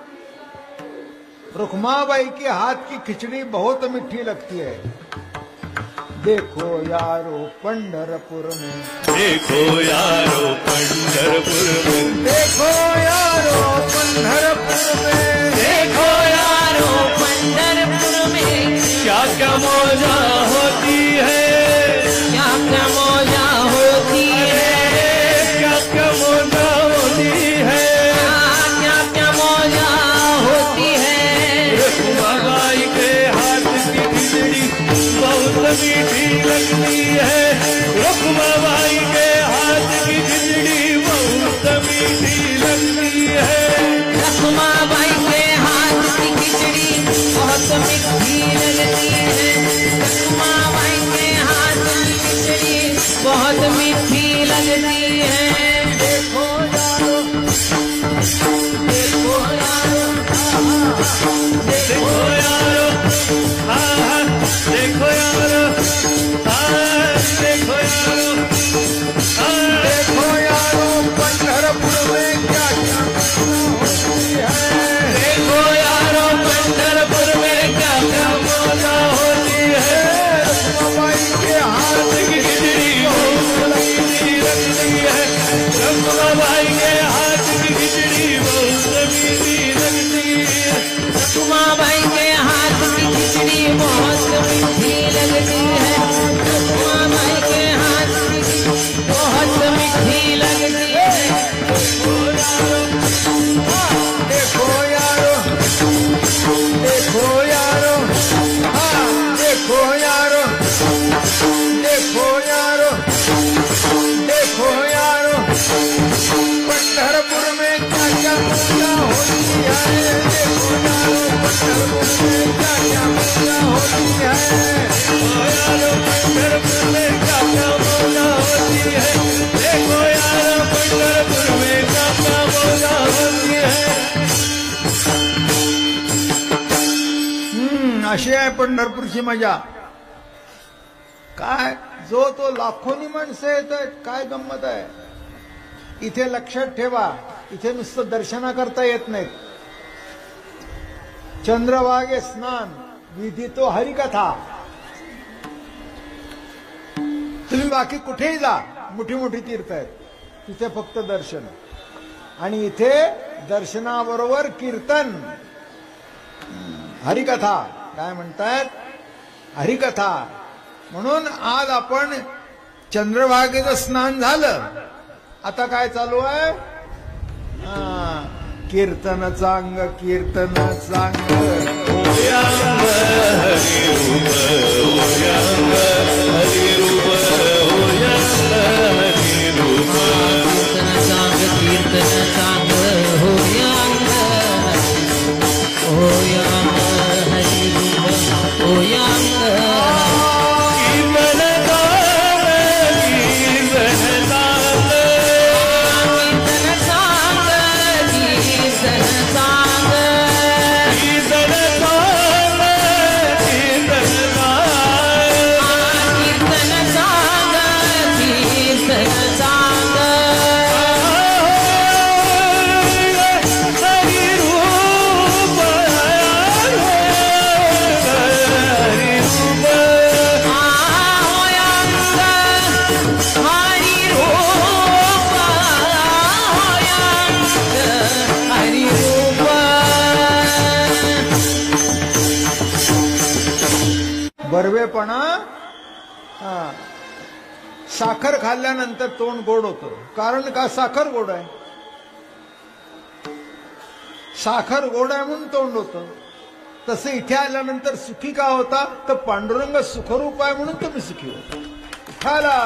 रुक्माबाई की हाथ की खिचड़ी बहुत मीठी लगती है. देखो यारो पंढरपुर में, देखो यारो पंढरपुर में, देखो यारो पंढरपुर में, देखो यारो पंढरपुर में क्या क्या मौजा होती है, क्या क्या मौजा होती है. क्या क्या मौजा होती है. क्या क्या मौजा होती है. रुक्माबाई के हाथ की खिचड़ी बहुत मीठी लगती है. रुक्माबाई के हाथ की खिचड़ी बहुत मीठी लगती है. रखुमाबाई के हाथ की खिचड़ी बहुत मीठी लगती है. रखुमाबाई के हाथ की खिचड़ी बहुत मीठी लगती है. देखो यारो, देखो यारो, देखो यारो, हाँ हाँ, देखो यारो, हाँ देखो यारो, हाँ देखो यारो पंढरपुर में क्या क्या होती है. देखो यारो पंढरपुर में क्या क्या मौजा होती है. रुक्माबाई के हाथ की खिचड़ी बहुत मीठी लगती है. रुक्माबाई के हाथ की खिचड़ी बहुत मीठी लगती है. रखुमाबाई के हाथ की खिचड़ी बहुत मीठी लगती है. रखुमाबाई के हाथ की खिचड़ी बहुत मीठी लगती है. देखो यारो, देखो यारो, हाँ देखो यारो, देखो यारो, देखो यारो पंढरपुर में क्या क्या पूजा होती है. देखो यारो पंढरपुर में क्या क्या पूजा होती है. यारो पंढरपुर में क्या क्या मौजा होती है. देखो यारो पंढरपुर में क्या क्या मौजा होती है. हम्म अशी आहे पंढरपूरची मजा. काय जो तो लाखोनी माणसं येत आहेत. काय गंमत आहे. इथे लक्षात ठेवा, इथे नुसतं दर्शना करता येत नाहीत. चंद्रभागे स्नान, विधी तो हरिकथा. तुम्ही बाकी कुठेही जा, मोठी मोठी तीर्थ आहेत, तिथे फक्त दर्शन. आणि इथे दर्शनाबरोबर कीर्तन. हरिकथा काय म्हणतात, हरिकथा. म्हणून आज आपण चंद्रभागेचं स्नान झालं, आता काय चालू आहे, कीर्तन चांग कीर्तन चांग कीर्तन चांग होयांग होयांग हरि रूप होयांग बरवेपणा. हा, साखर खाल्ल्यानंतर तोंड गोड होतं, कारण का साखर गोड आहे, साखर गोड आहे म्हणून तोंड होतं. तसं इथे आल्यानंतर सुखी का होता, तर पांडुरंग सुखरूप आहे म्हणून तुम्ही सुखी होता. विठ्ठला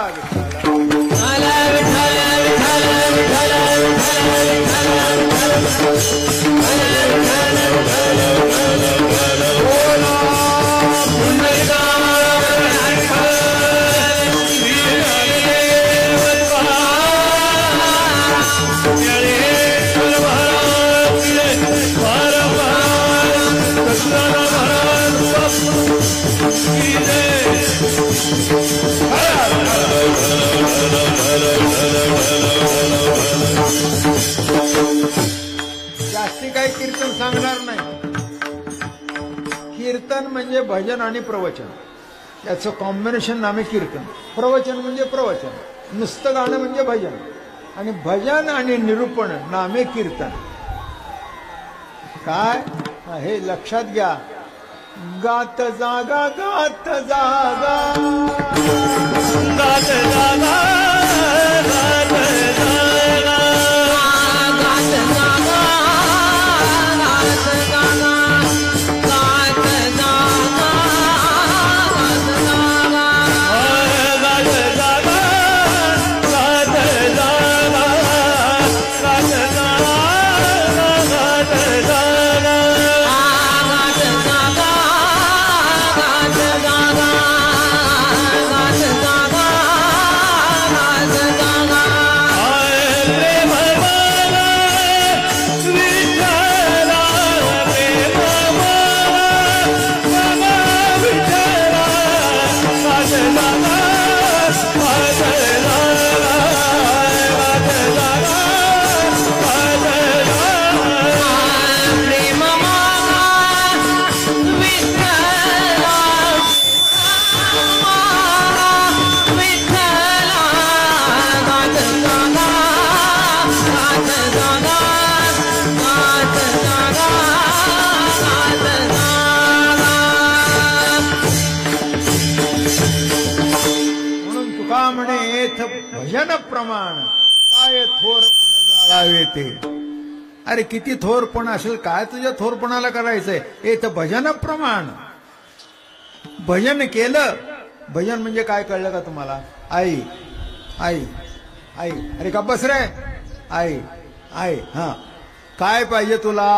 जास्ती काही कीर्तन सांगणार नाही. कीर्तन म्हणजे भजन आणि प्रवचन याचं कॉम्बिनेशन नामे कीर्तन. प्रवचन म्हणजे प्रवचन, नुसतं गाणं म्हणजे भजन, आणि भजन आणि निरूपण नामे कीर्तन. काय हे लक्षात घ्या. गात जागा गात जागा गात जागा गात जागा गात जागा गात जागा गात जागा गात जागा गात जागा गात जागा गात जागा गात जागा भजन प्रमाण काय थोरपण जाळावे ते. अरे किती थोरपण असेल, काय तुझ्या थोरपणाला करायचंय. येथ भजन प्रमाण. भजन केलं. भजन म्हणजे काय कळलं का तुम्हाला. आई आई आई अरे का बस रे आई आई. हा काय पाहिजे तुला,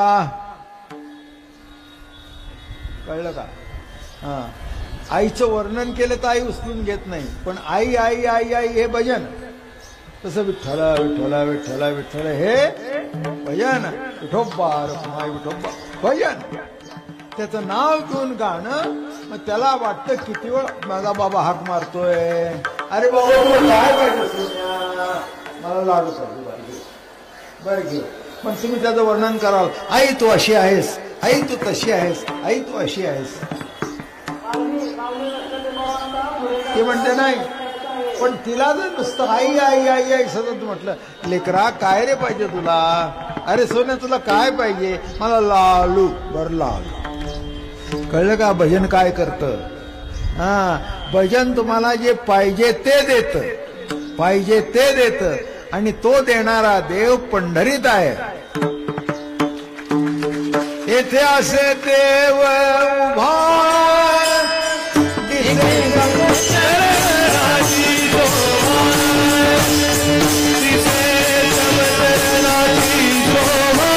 कळलं का. हा आईचं वर्णन केलं तर आई उचलून घेत नाही, पण आई आई आई आई हे भजन. तसं विठ्ठला विठ्ठला विठ्ठला विठ्ठल हे भजन. विठोबा रखुमाई विठोबा भजन. त्याचं नाव घेऊन गाणं. मग त्याला वाटतं किती वेळ माझा बाबा हाक मारतोय. अरे बाबा तुला काय पाहिजे, मला लाडू पाहिजे, बरं घे. पण तुम्ही त्याचं वर्णन कराल. आई तू अशी आहेस, आई तू तशी आहेस, आई तू अशी आहेस. ते म्हणते नाही, पण तिला जर नुसतं आई आई आई आई सतत म्हटलं, लेकरा काय रे पाहिजे तुला. अरे सोन्या तुला काय पाहिजे, मला लाडू. बर लाडू. कळलं का भजन काय करतं? हा, भजन तुम्हाला जे पाहिजे ते देत, पाहिजे ते देत, आणि तो देणारा देव पंढरीत आहे. येथे असे देव उभा दिसे समचरणाची शोभा, दिसे समचरणाची शोभा,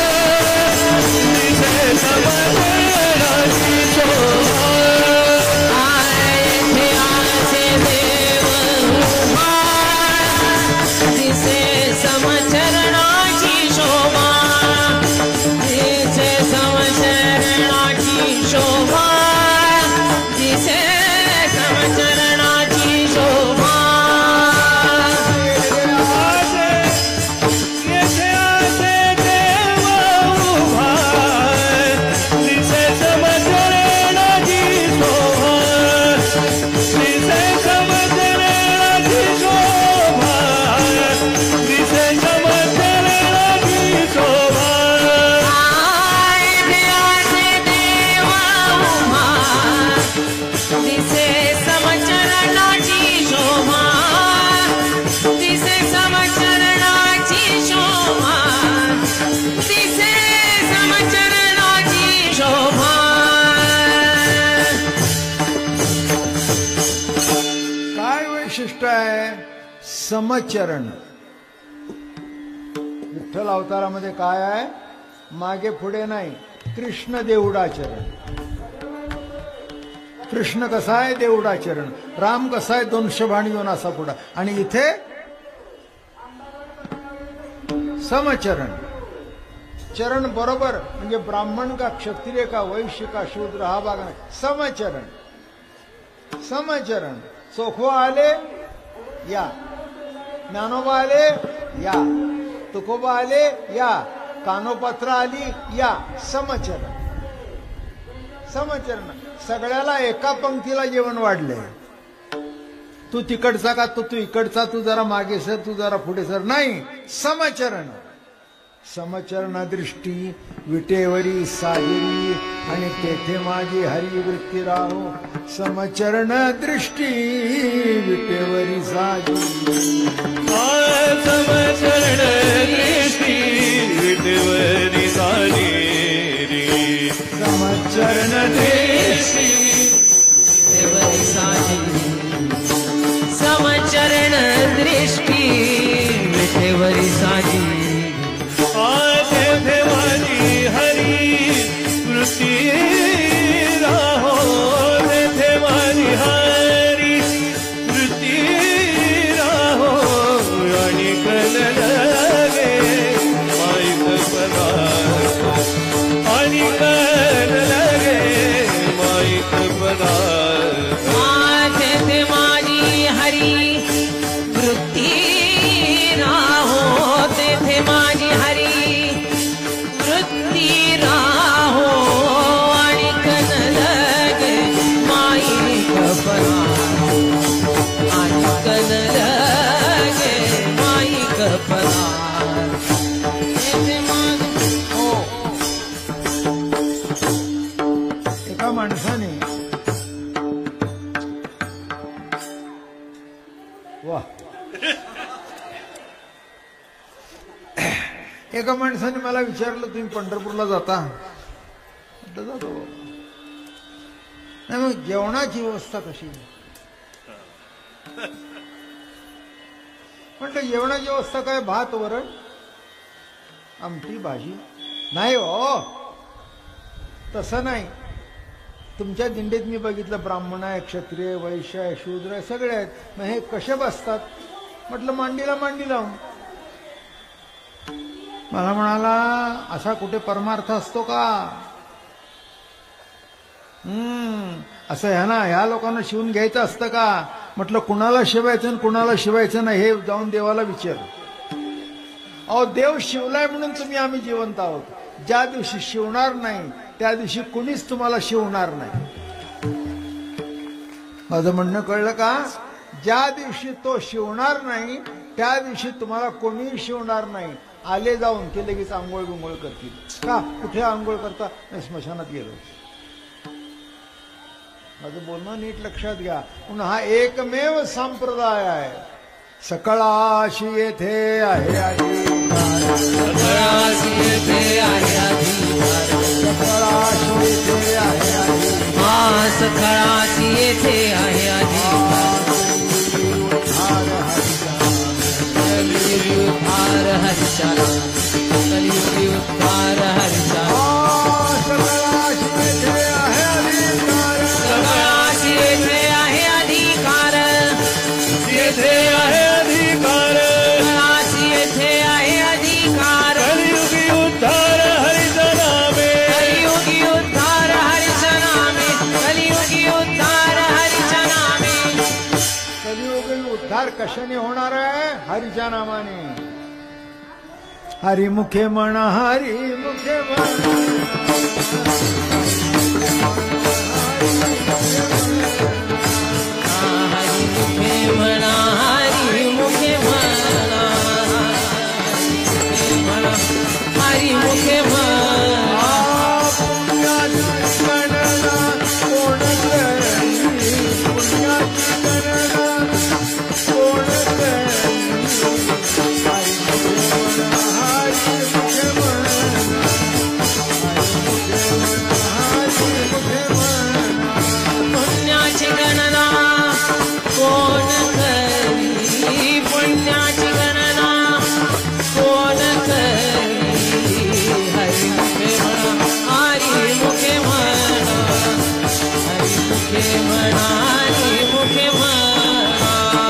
दिसे समचरणाची शोभा. येथे असे देव उभा दिसे समचरणाची शोभा, दिसे समचरणाची शोभा, दिसे समचरणाची शोभा. येथे असे देव उभा, दिसे समचरणाची शोभा, दिसे समचरणाची शोभा, दिसे समचरणाची शोभा. येथे असे देव उभा दिसे समचरणाची शोभा, दिसे समचरणाची शोभा, दिसे समचरणाची शोभा. काय वैशिष्ट्य आहे? समचरण. विठ्ठल अवतारामध्ये काय आहे? मागे पुढे नाही, कृष्ण देवडाचरण. कृष्ण कसा आहे? देवडाचरण. राम कसा आहे? दोनशे भाणी घेऊन असा पुढा. आणि इथे समचरण. चरण बरोबर, म्हणजे ब्राह्मण का क्षत्रिय का वैश्य का शूद्र हा भाग नाही. समचरण. समचरण. चोखवा आले या, ज्ञानोबा आले या, तुकोबा आले या, कानोपत्र आली या. समचरण. समचरण. सगळ्याला एका पंक्तीला जेवण वाढले. तू तिकडचा का तू तू इकडचा, तू जरा मागे सर, तू जरा पुढे सर, नाही. समचरण. समचरण दृष्टी विटेवरी साजिरी, आणि तेथे माझी हरिवृत्ती राहो. समचरण दृष्टी विटेवरी साजिरी. समचरण दृष्टी विटेवरी साजिरी. समचरण दृष्टी देवरी साजिरी. समचरण दृष्टी विटेवरी साजिरी. तेथे माझी हरी वृत्ती राहो, तेथे माझी हरी वृत्ती राहो. आणि कल लगे माईक पदार्थ, आणि कल लगे माईक पदार्थ. तेथे माझी हरी वृत्ती राहो, तेथे माझी हरी वृत्ती राहो. आणि कन लगे माईक पदार्थ, आणि कन लगे माईक पदार्थ. तेथे माझी हो. एका माणसाने वा एका माणसाने मला विचारलं, तुम्ही पंढरपूरला जाता? म्हटलं जातो. नाही, मग जेवणाची व्यवस्था कशी? म्हटलं जेवणाची व्यवस्था काय? भात वरण आमटी भाजी? नाही हो, तसं नाही. तुमच्या दिंडीत मी बघितलं, ब्राह्मण आहे, क्षत्रिय, वैश्य आहे, शूद्र आहे, सगळे आहेत. मग हे कसे बसतात? म्हटलं मांडीला मांडी लावून. मला म्हणाला, असा कुठे परमार्थ असतो का? हम्म असं ह्या ना ह्या लोकांना शिवून घ्यायचं असतं का? म्हटलं कुणाला शिवायचं आणि कुणाला शिवायचं नाही हे जाऊन देवाला विचार. अहो, देव शिवलाय म्हणून तुम्ही आम्ही जिवंत आहोत. ज्या दिवशी शिवणार नाही त्या दिवशी कुणीच तुम्हाला शिवणार नाही. माझं म्हणणं कळलं का? ज्या दिवशी तो शिवणार नाही त्या दिवशी तुम्हाला कोणीही शिवणार नाही. आले जाऊन ते लगेच आंघोळ बिंघोळ करतील. का? कुठे आंघोळ करता? स्मशानात गेलो. माझं बोलणं नीट लक्षात घ्या. म्हणून हा एकमेव संप्रदाय आहे. सकळाशी येथे आहे अधिकार, सकळाशी येथे आहे अधिकार, सकळाशी येथे आहे अधिकार, हा सकळाशी येथे आहे अधिकार. कलियुगी उद्धार हरिचरा, कलियुगी उद्धार हरिचरा. सकळाशी येथे आहे अधिकार, सकळाशी येथे आहे अधिकार, येथे आहे अधिकार, सकळाशी येथे आहे अधिकार. कलियुगी उद्धार हरिचा नामे, कलियुगी उद्धार हरिच्या नामे, कलियुगी उद्धार हरिच्या नामे. कलियुगी उद्धार कशाने होणार आहे? हरीच्या नामाने. हरिमुखे म्हणा, हरिमुखे म्हणा, हरी मुखे म्हणा, हरी मुखे म्हणा, हरी मुखे म्हणा. पुण्याची गणना कोण करी, पुण्याची गणना कोण करी. हरिमुखे म्हणा, हरिमुखे म्हणा, पुण्याची गणना कोण करी, पुण्याची गणना कोण करी. हरी मुखे म्हणा, हरी मुखे म्हणा, हरी मुखे म्हणा, हरी मुखे म्हणा.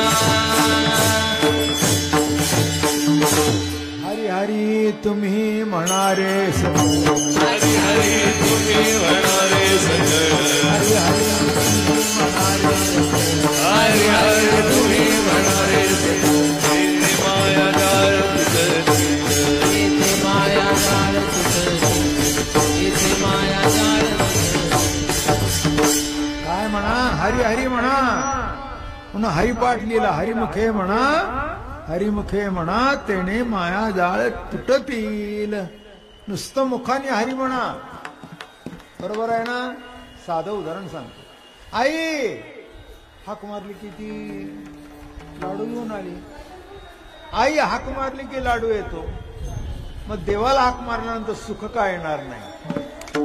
हरी हरी तुम्ही म्हणारे सगळे, हरी हरी तुम्ही म्हणारे सगळ, हरी हरी तुम्ही म्हणारे सगळे. हरी हरी तुम्ही म्हणारे सगळ. येथे माया जाळ तुझी, येथे माया जाळ तुझी, येथे माया जाळ तुझी. काय म्हणा? हरी हरी म्हणा. पुन्हा हरिपाठ लिहिला, हरिमुखे म्हणा, हरिमुखे म्हणा, तेने माया जाळ तुटतील. नुसतं मुखाने हरी म्हणा. बरोबर आहे ना? साधं उदाहरण सांगतो. आई हाक मारली की ती लाडू घेऊन आली. आई हाक मारली की लाडू येतो. मग देवाला हाक मारल्यानंतर सुख काय येणार नाही?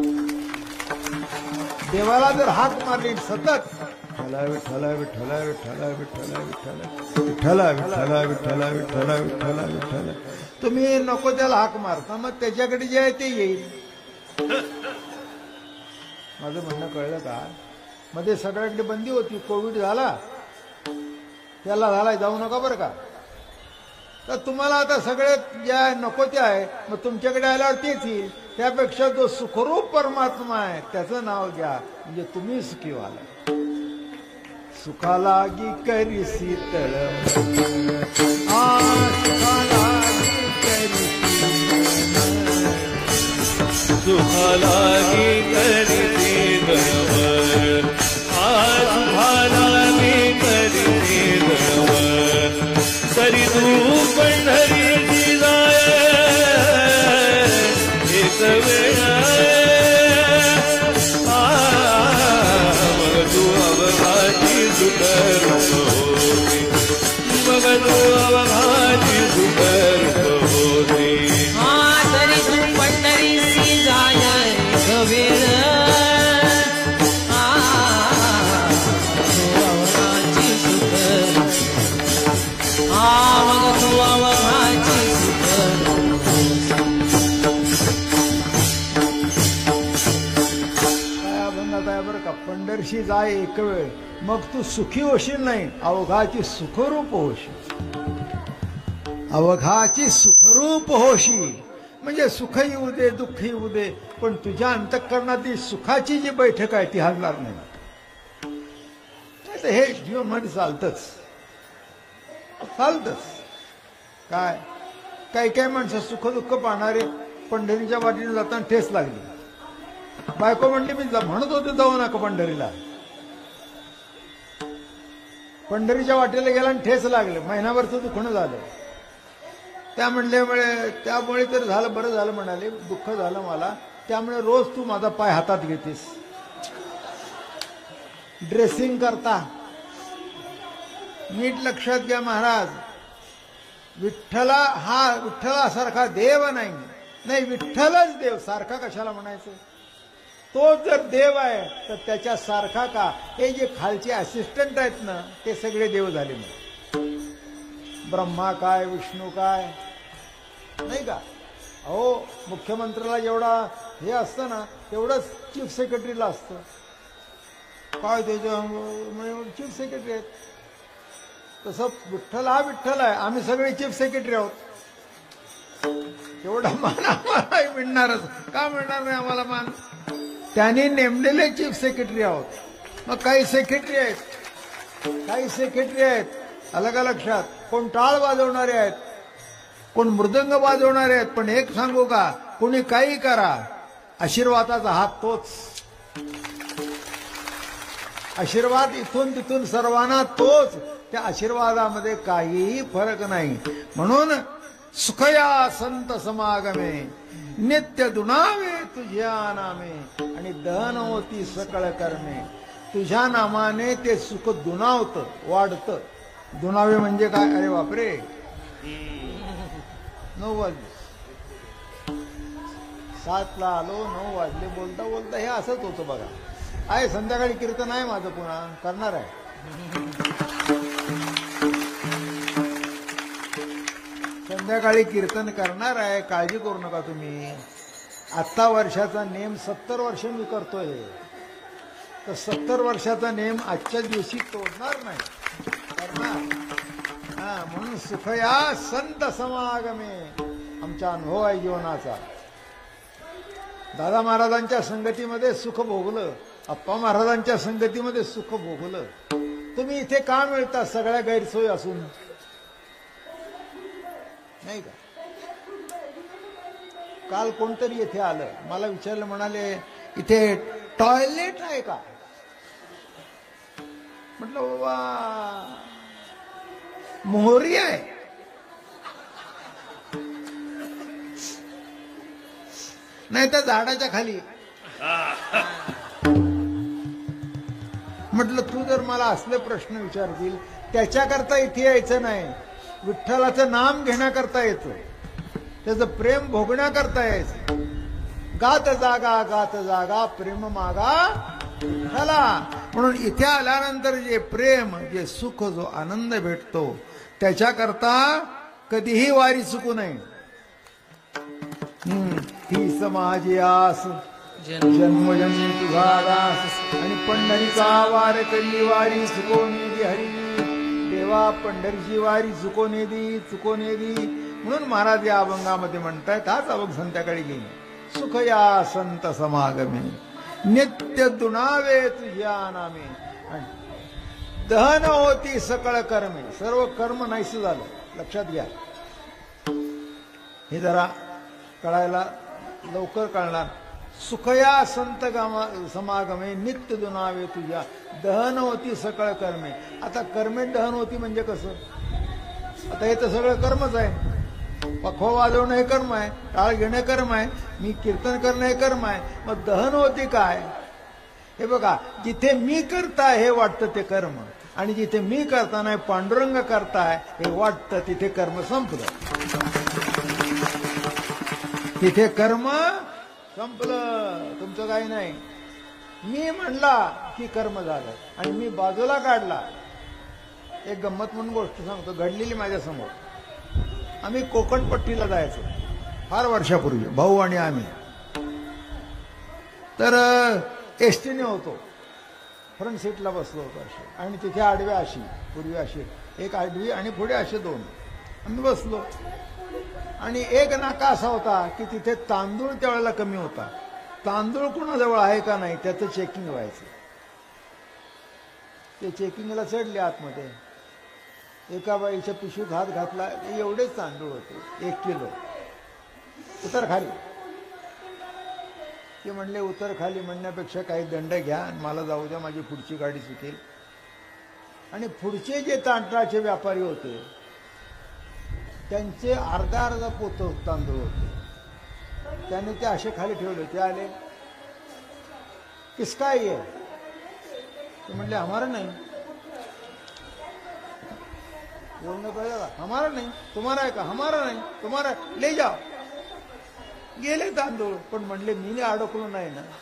देवाला जर हाक मारली सतत विठ्ठला विठ्ठला विठ्ठला विठ्ठला विठ्ठला विठ्ठला विठ्ठला विठ्ठला विठ्ठला विठ्ठला विठ्ठला, तुम्ही नको त्याला हाक मारता, मग त्याच्याकडे जे आहे ते येईल. माझं म्हणणं कळलं का? मध्ये सगळ्यांकडे बंदी होती, कोविड झाला, त्याला झालाय जाऊ नका बरं का. तर तुम्हाला आता सगळे ज्या नको ते आहे, मग तुमच्याकडे आल्यावर तेच येईल. त्यापेक्षा जो सुखरूप परमात्मा आहे त्याचं नाव घ्या, म्हणजे तुम्ही सुखी व्हाल. सुखालागी करी शीतळ, आ सुखालागी करी सुखालागी करी दरवर, आज सुखालागी करी दरवर. तरी तू पंढरीची जाय एक वेळा, मग तू अवघाची सुकर होती, मग तू अवघाची सुकर होती. हा तरी तू पंढरीची जाय एक वेळ, आ तू अवघाची सुकर, आ मग तू अवघाची सुकर. काय अभंगात आहे बरं का? पंढरशी जाय एक वेळ, मग तू सुखी होशील नाही, अवघाची सुखरूप होशील. अवघाची सुखरूप होशील म्हणजे सुख येऊ दे दुःख येऊ दे, पण तुझ्या अंतःकरणातील सुखाची जी बैठक आहे ती हलणार नाही. तर हे जीवनमध्ये चालतच चालतच. काय काही काही माणसं सुख दुःख पाहणारे पंढरीच्या वाटेने जाताना ठेस लागली. बायको म्हणली मी जा- म्हणत होते जाऊ नका पंढरीला. पंढरीच्या वाटेला गेला आणि ठेस लागले, महिनाभरचं दुखणं झालं. त्या म्हणल्यामुळे त्यामुळे तर झालं, बरं झालं म्हणाले, दुःख झालं मला, त्यामुळे रोज तू माझा पाय हातात घेतेस. ड्रेसिंग करता. नीट लक्षात घ्या महाराज, विठ्ठला हा विठ्ठलासारखा देव नाही. नाही, विठ्ठलच देव, सारखा कशाला म्हणायचं? तो जर देव आहे तर त्याच्या सारखा का? हे जे खालचे असिस्टंट आहेत ना ते सगळे देव झाले. मग ब्रह्मा काय, विष्णू काय, नाही का? अहो, मुख्यमंत्र्याला जेवढा हे असतं ना तेवढंच चीफ सेक्रेटरीला असतं. काय त्याच्या चीफ सेक्रेटरी आहेत. तसं विठ्ठल हा विठ्ठल आहे, आम्ही सगळे चीफ सेक्रेटरी आहोत. एवढा मान आम्हाला मिळणारच का? मिळणार नाही आम्हाला मान? त्यांनी नेमलेले चीफ सेक्रेटरी आहोत. मग काही सेक्रेटरी आहेत, काही सेक्रेटरी आहेत अलग लक्षात. कोण टाळ वाजवणारे आहेत, कोण मृदंग वाजवणारे आहेत. पण एक सांगू का, कोणी काही करा, आशीर्वादाचा हात तोच. आशीर्वाद इथून तिथून सर्वांना तोच. त्या आशीर्वादामध्ये काहीही फरक नाही. म्हणून सुखया संत समागमे नित्य दुनावे तुझ्या नामे आणि दहन होती सकळ कर्मे. तुझ्या नामाने ते सुख दुनावतं, वाढतं. दुनावे म्हणजे काय? अरे बापरे, नऊ वाजले, सातला आलो, नऊ वाजले, बोलता बोलता हे असंच होतं बघा. आहे संध्याकाळी कीर्तन आहे माझं, पुन्हा करणार आहे. संध्याकाळी कीर्तन करणार आहे, काळजी करू नका तुम्ही. आत्ता वर्षाचा नेम सत्तर वर्ष मी करतोय, तर सत्तर वर्षाचा नेम आजच्या दिवशी तोडणार नाही, करणार. हा, म्हणून सुखया संत समागमे आमचा अनुभव आहे जीवनाचा. दादा महाराजांच्या संगतीमध्ये सुख भोगलं, अप्पा महाराजांच्या संगतीमध्ये सुख भोगलं. तुम्ही इथे का मिळता सगळ्या गैरसोयी असून? नाही का? काल कोणतरी येथे आलं, मला विचारलं, म्हणाले इथे टॉयलेट आहे का? म्हटलं बाबा मोहरी आहे. नाही तर झाडाच्या खाली. म्हटलं तू जर मला असले प्रश्न विचारतील त्याच्याकरता इथे यायचं नाही, विठ्ठलाचं नाम घेण्याकरता येतं, त्याचं प्रेम भोगण्याकरता यायचं. गात जागा गात जागा प्रेम मागा विठ्ठला. म्हणून इथे आल्यानंतर जे प्रेम, जे सुख, जो आनंद भेटतो त्याच्याकरता कधीही वारी चुकू नये. हम्म ही समाजी आस जन्मजन्मी तुझा दास आणि पंढरीचा वार करी वारी चुकोने दी हरी. देवा पंढरीची वारी चुकोने दी, चुकोने दी. म्हणून महाराज या अभंगामध्ये म्हणतायत, हाच अभंग संध्याकाळी घेईन. सुख या संत समागमे नित्य दुनावे तुझ्या नामे. दहन होती सकळ कर्मे. सर्व कर्म नाहीस झालं, लक्षात घ्या. हे जरा कळायला लवकर कळणार. सुखया संत समागमे नित्य दुनावे तुझ्या दहन होती सकळ कर्मे. आता कर्मे दहन होती म्हणजे कसं? आता हे तर सगळं कर्मच आहे. पखवा वाजवणं हे कर्म आहे, टाळ घेणं कर्म आहे, मी कीर्तन करणं हे कर्म आहे. मग दहन होती काय? हे बघा, जिथे मी करताय हे वाटतं ते कर्म, आणि जिथे मी करता नाही पांडुरंग करताय हे वाटतं तिथे कर्म संपलं. तिथे कर्म संपलं, तुमचं काही नाही. मी म्हणला की कर्म झालं आणि मी बाजूला काढला. एक गंमत म्हणून गोष्ट सांगतो, घडलेली माझ्या समोर. आम्ही कोकणपट्टीला जायचो फार वर्षापूर्वी, भाऊ आणि आम्ही. तर एसटीने होतो, फ्रंट सीटला बसलो होतो अशी, आणि तिथे आडव्या अशी, पूर्वी अशी एक आडवी आणि पुढे असे दोन. आम्ही बसलो आणि एक नाका असा होता की तिथे तांदूळ त्यावेळेला कमी होता. तांदूळ कुणाजवळ आहे का नाही त्याचं चेकिंग व्हायचं. ते चेकिंगला चढले आतमध्ये. एका बाईच्या पिशवीत हात घातला, एवढेच तांदूळ होते, एक किलो. उतर खाली. ते म्हणले उतर खाली म्हणण्यापेक्षा काही दंड घ्या आणि मला जाऊ द्या, माझी पुढची गाडी चुकेल. आणि पुढचे जे तांदळाचे व्यापारी होते त्यांचे अर्धा अर्धा पोत तांदूळ होते. त्याने ते असे खाली ठेवले. ते आले, किसका ये? ते म्हणले हमारा नाही. बोलणं कळलं का? हमारा नाही. तुम्हारा आहे का? हमारा नाही. तुम्हारा ले जाओ. गेले तांदूळ, पण म्हणले मी अडकलो नाही ना.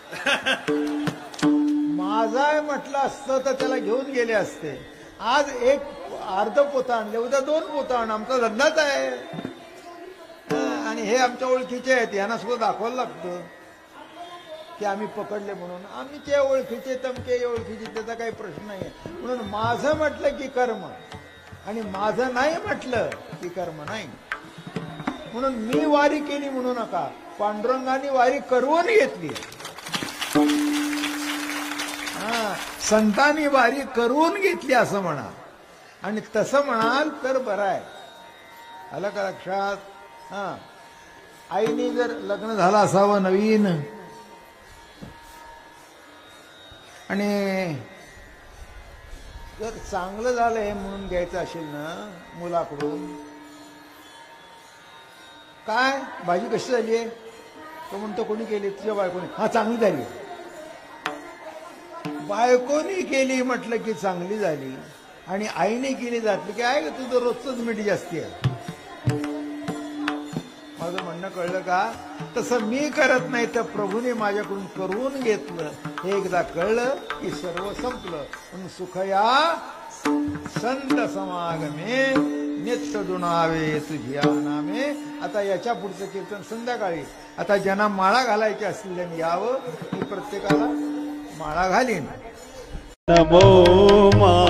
माझा आहे म्हटलं असतं तर त्याला घेऊन गेले असते. आज एक अर्ध पोतं आणले, उद्या दोन पोतं आण, आमचा धंदाच आहे. आणि हे आमच्या ओळखीचे आहेत, यांना सुद्धा दाखवायला लागतं की आम्ही पकडले म्हणून. आम्ही ते ओळखीचे तमके ओळखीचे त्याचा काही प्रश्न नाही. म्हणून माझं म्हटलं की कर्म आणि माझं नाही म्हटलं की कर्म नाही. म्हणून मी वारी केली म्हणू नका, पांडुरंगाने वारी करवून घेतली. हा, संतांनी वारी करवून घेतली असं म्हणा. आणि तसं म्हणाल तर बरं आहे. आलं का लक्षात? हा, आईने जर लग्न झालं असावं नवीन आणि जर चांगलं झालंय म्हणून घ्यायचं असेल ना मुलाकडून, काय भाजी कशी झाली आहे, तो म्हणतो कोणी केली? तुझ्या बायकोने. हा, चांगली झाली. बायकोनी केली म्हटलं की चांगली झाली आणि आईने केली जातली की आहे का तुझं रोजच मीठ जास्ती आहे. माझं म्हणणं कळलं का? तसं मी करत नाही तर प्रभूने माझ्याकडून करवून घेतलं. हे एकदा कळलं की सर्व संपलं. म्हणून सुखया संत समागमे नित्य दुणावे तुझिया नामे. आता याच्या पुढचं कीर्तन संध्याकाळी. आता ज्यांना माळा घालायच्या असतील त्यांनी यावं. मी प्रत्येकाला माळा घालीन. नमो मा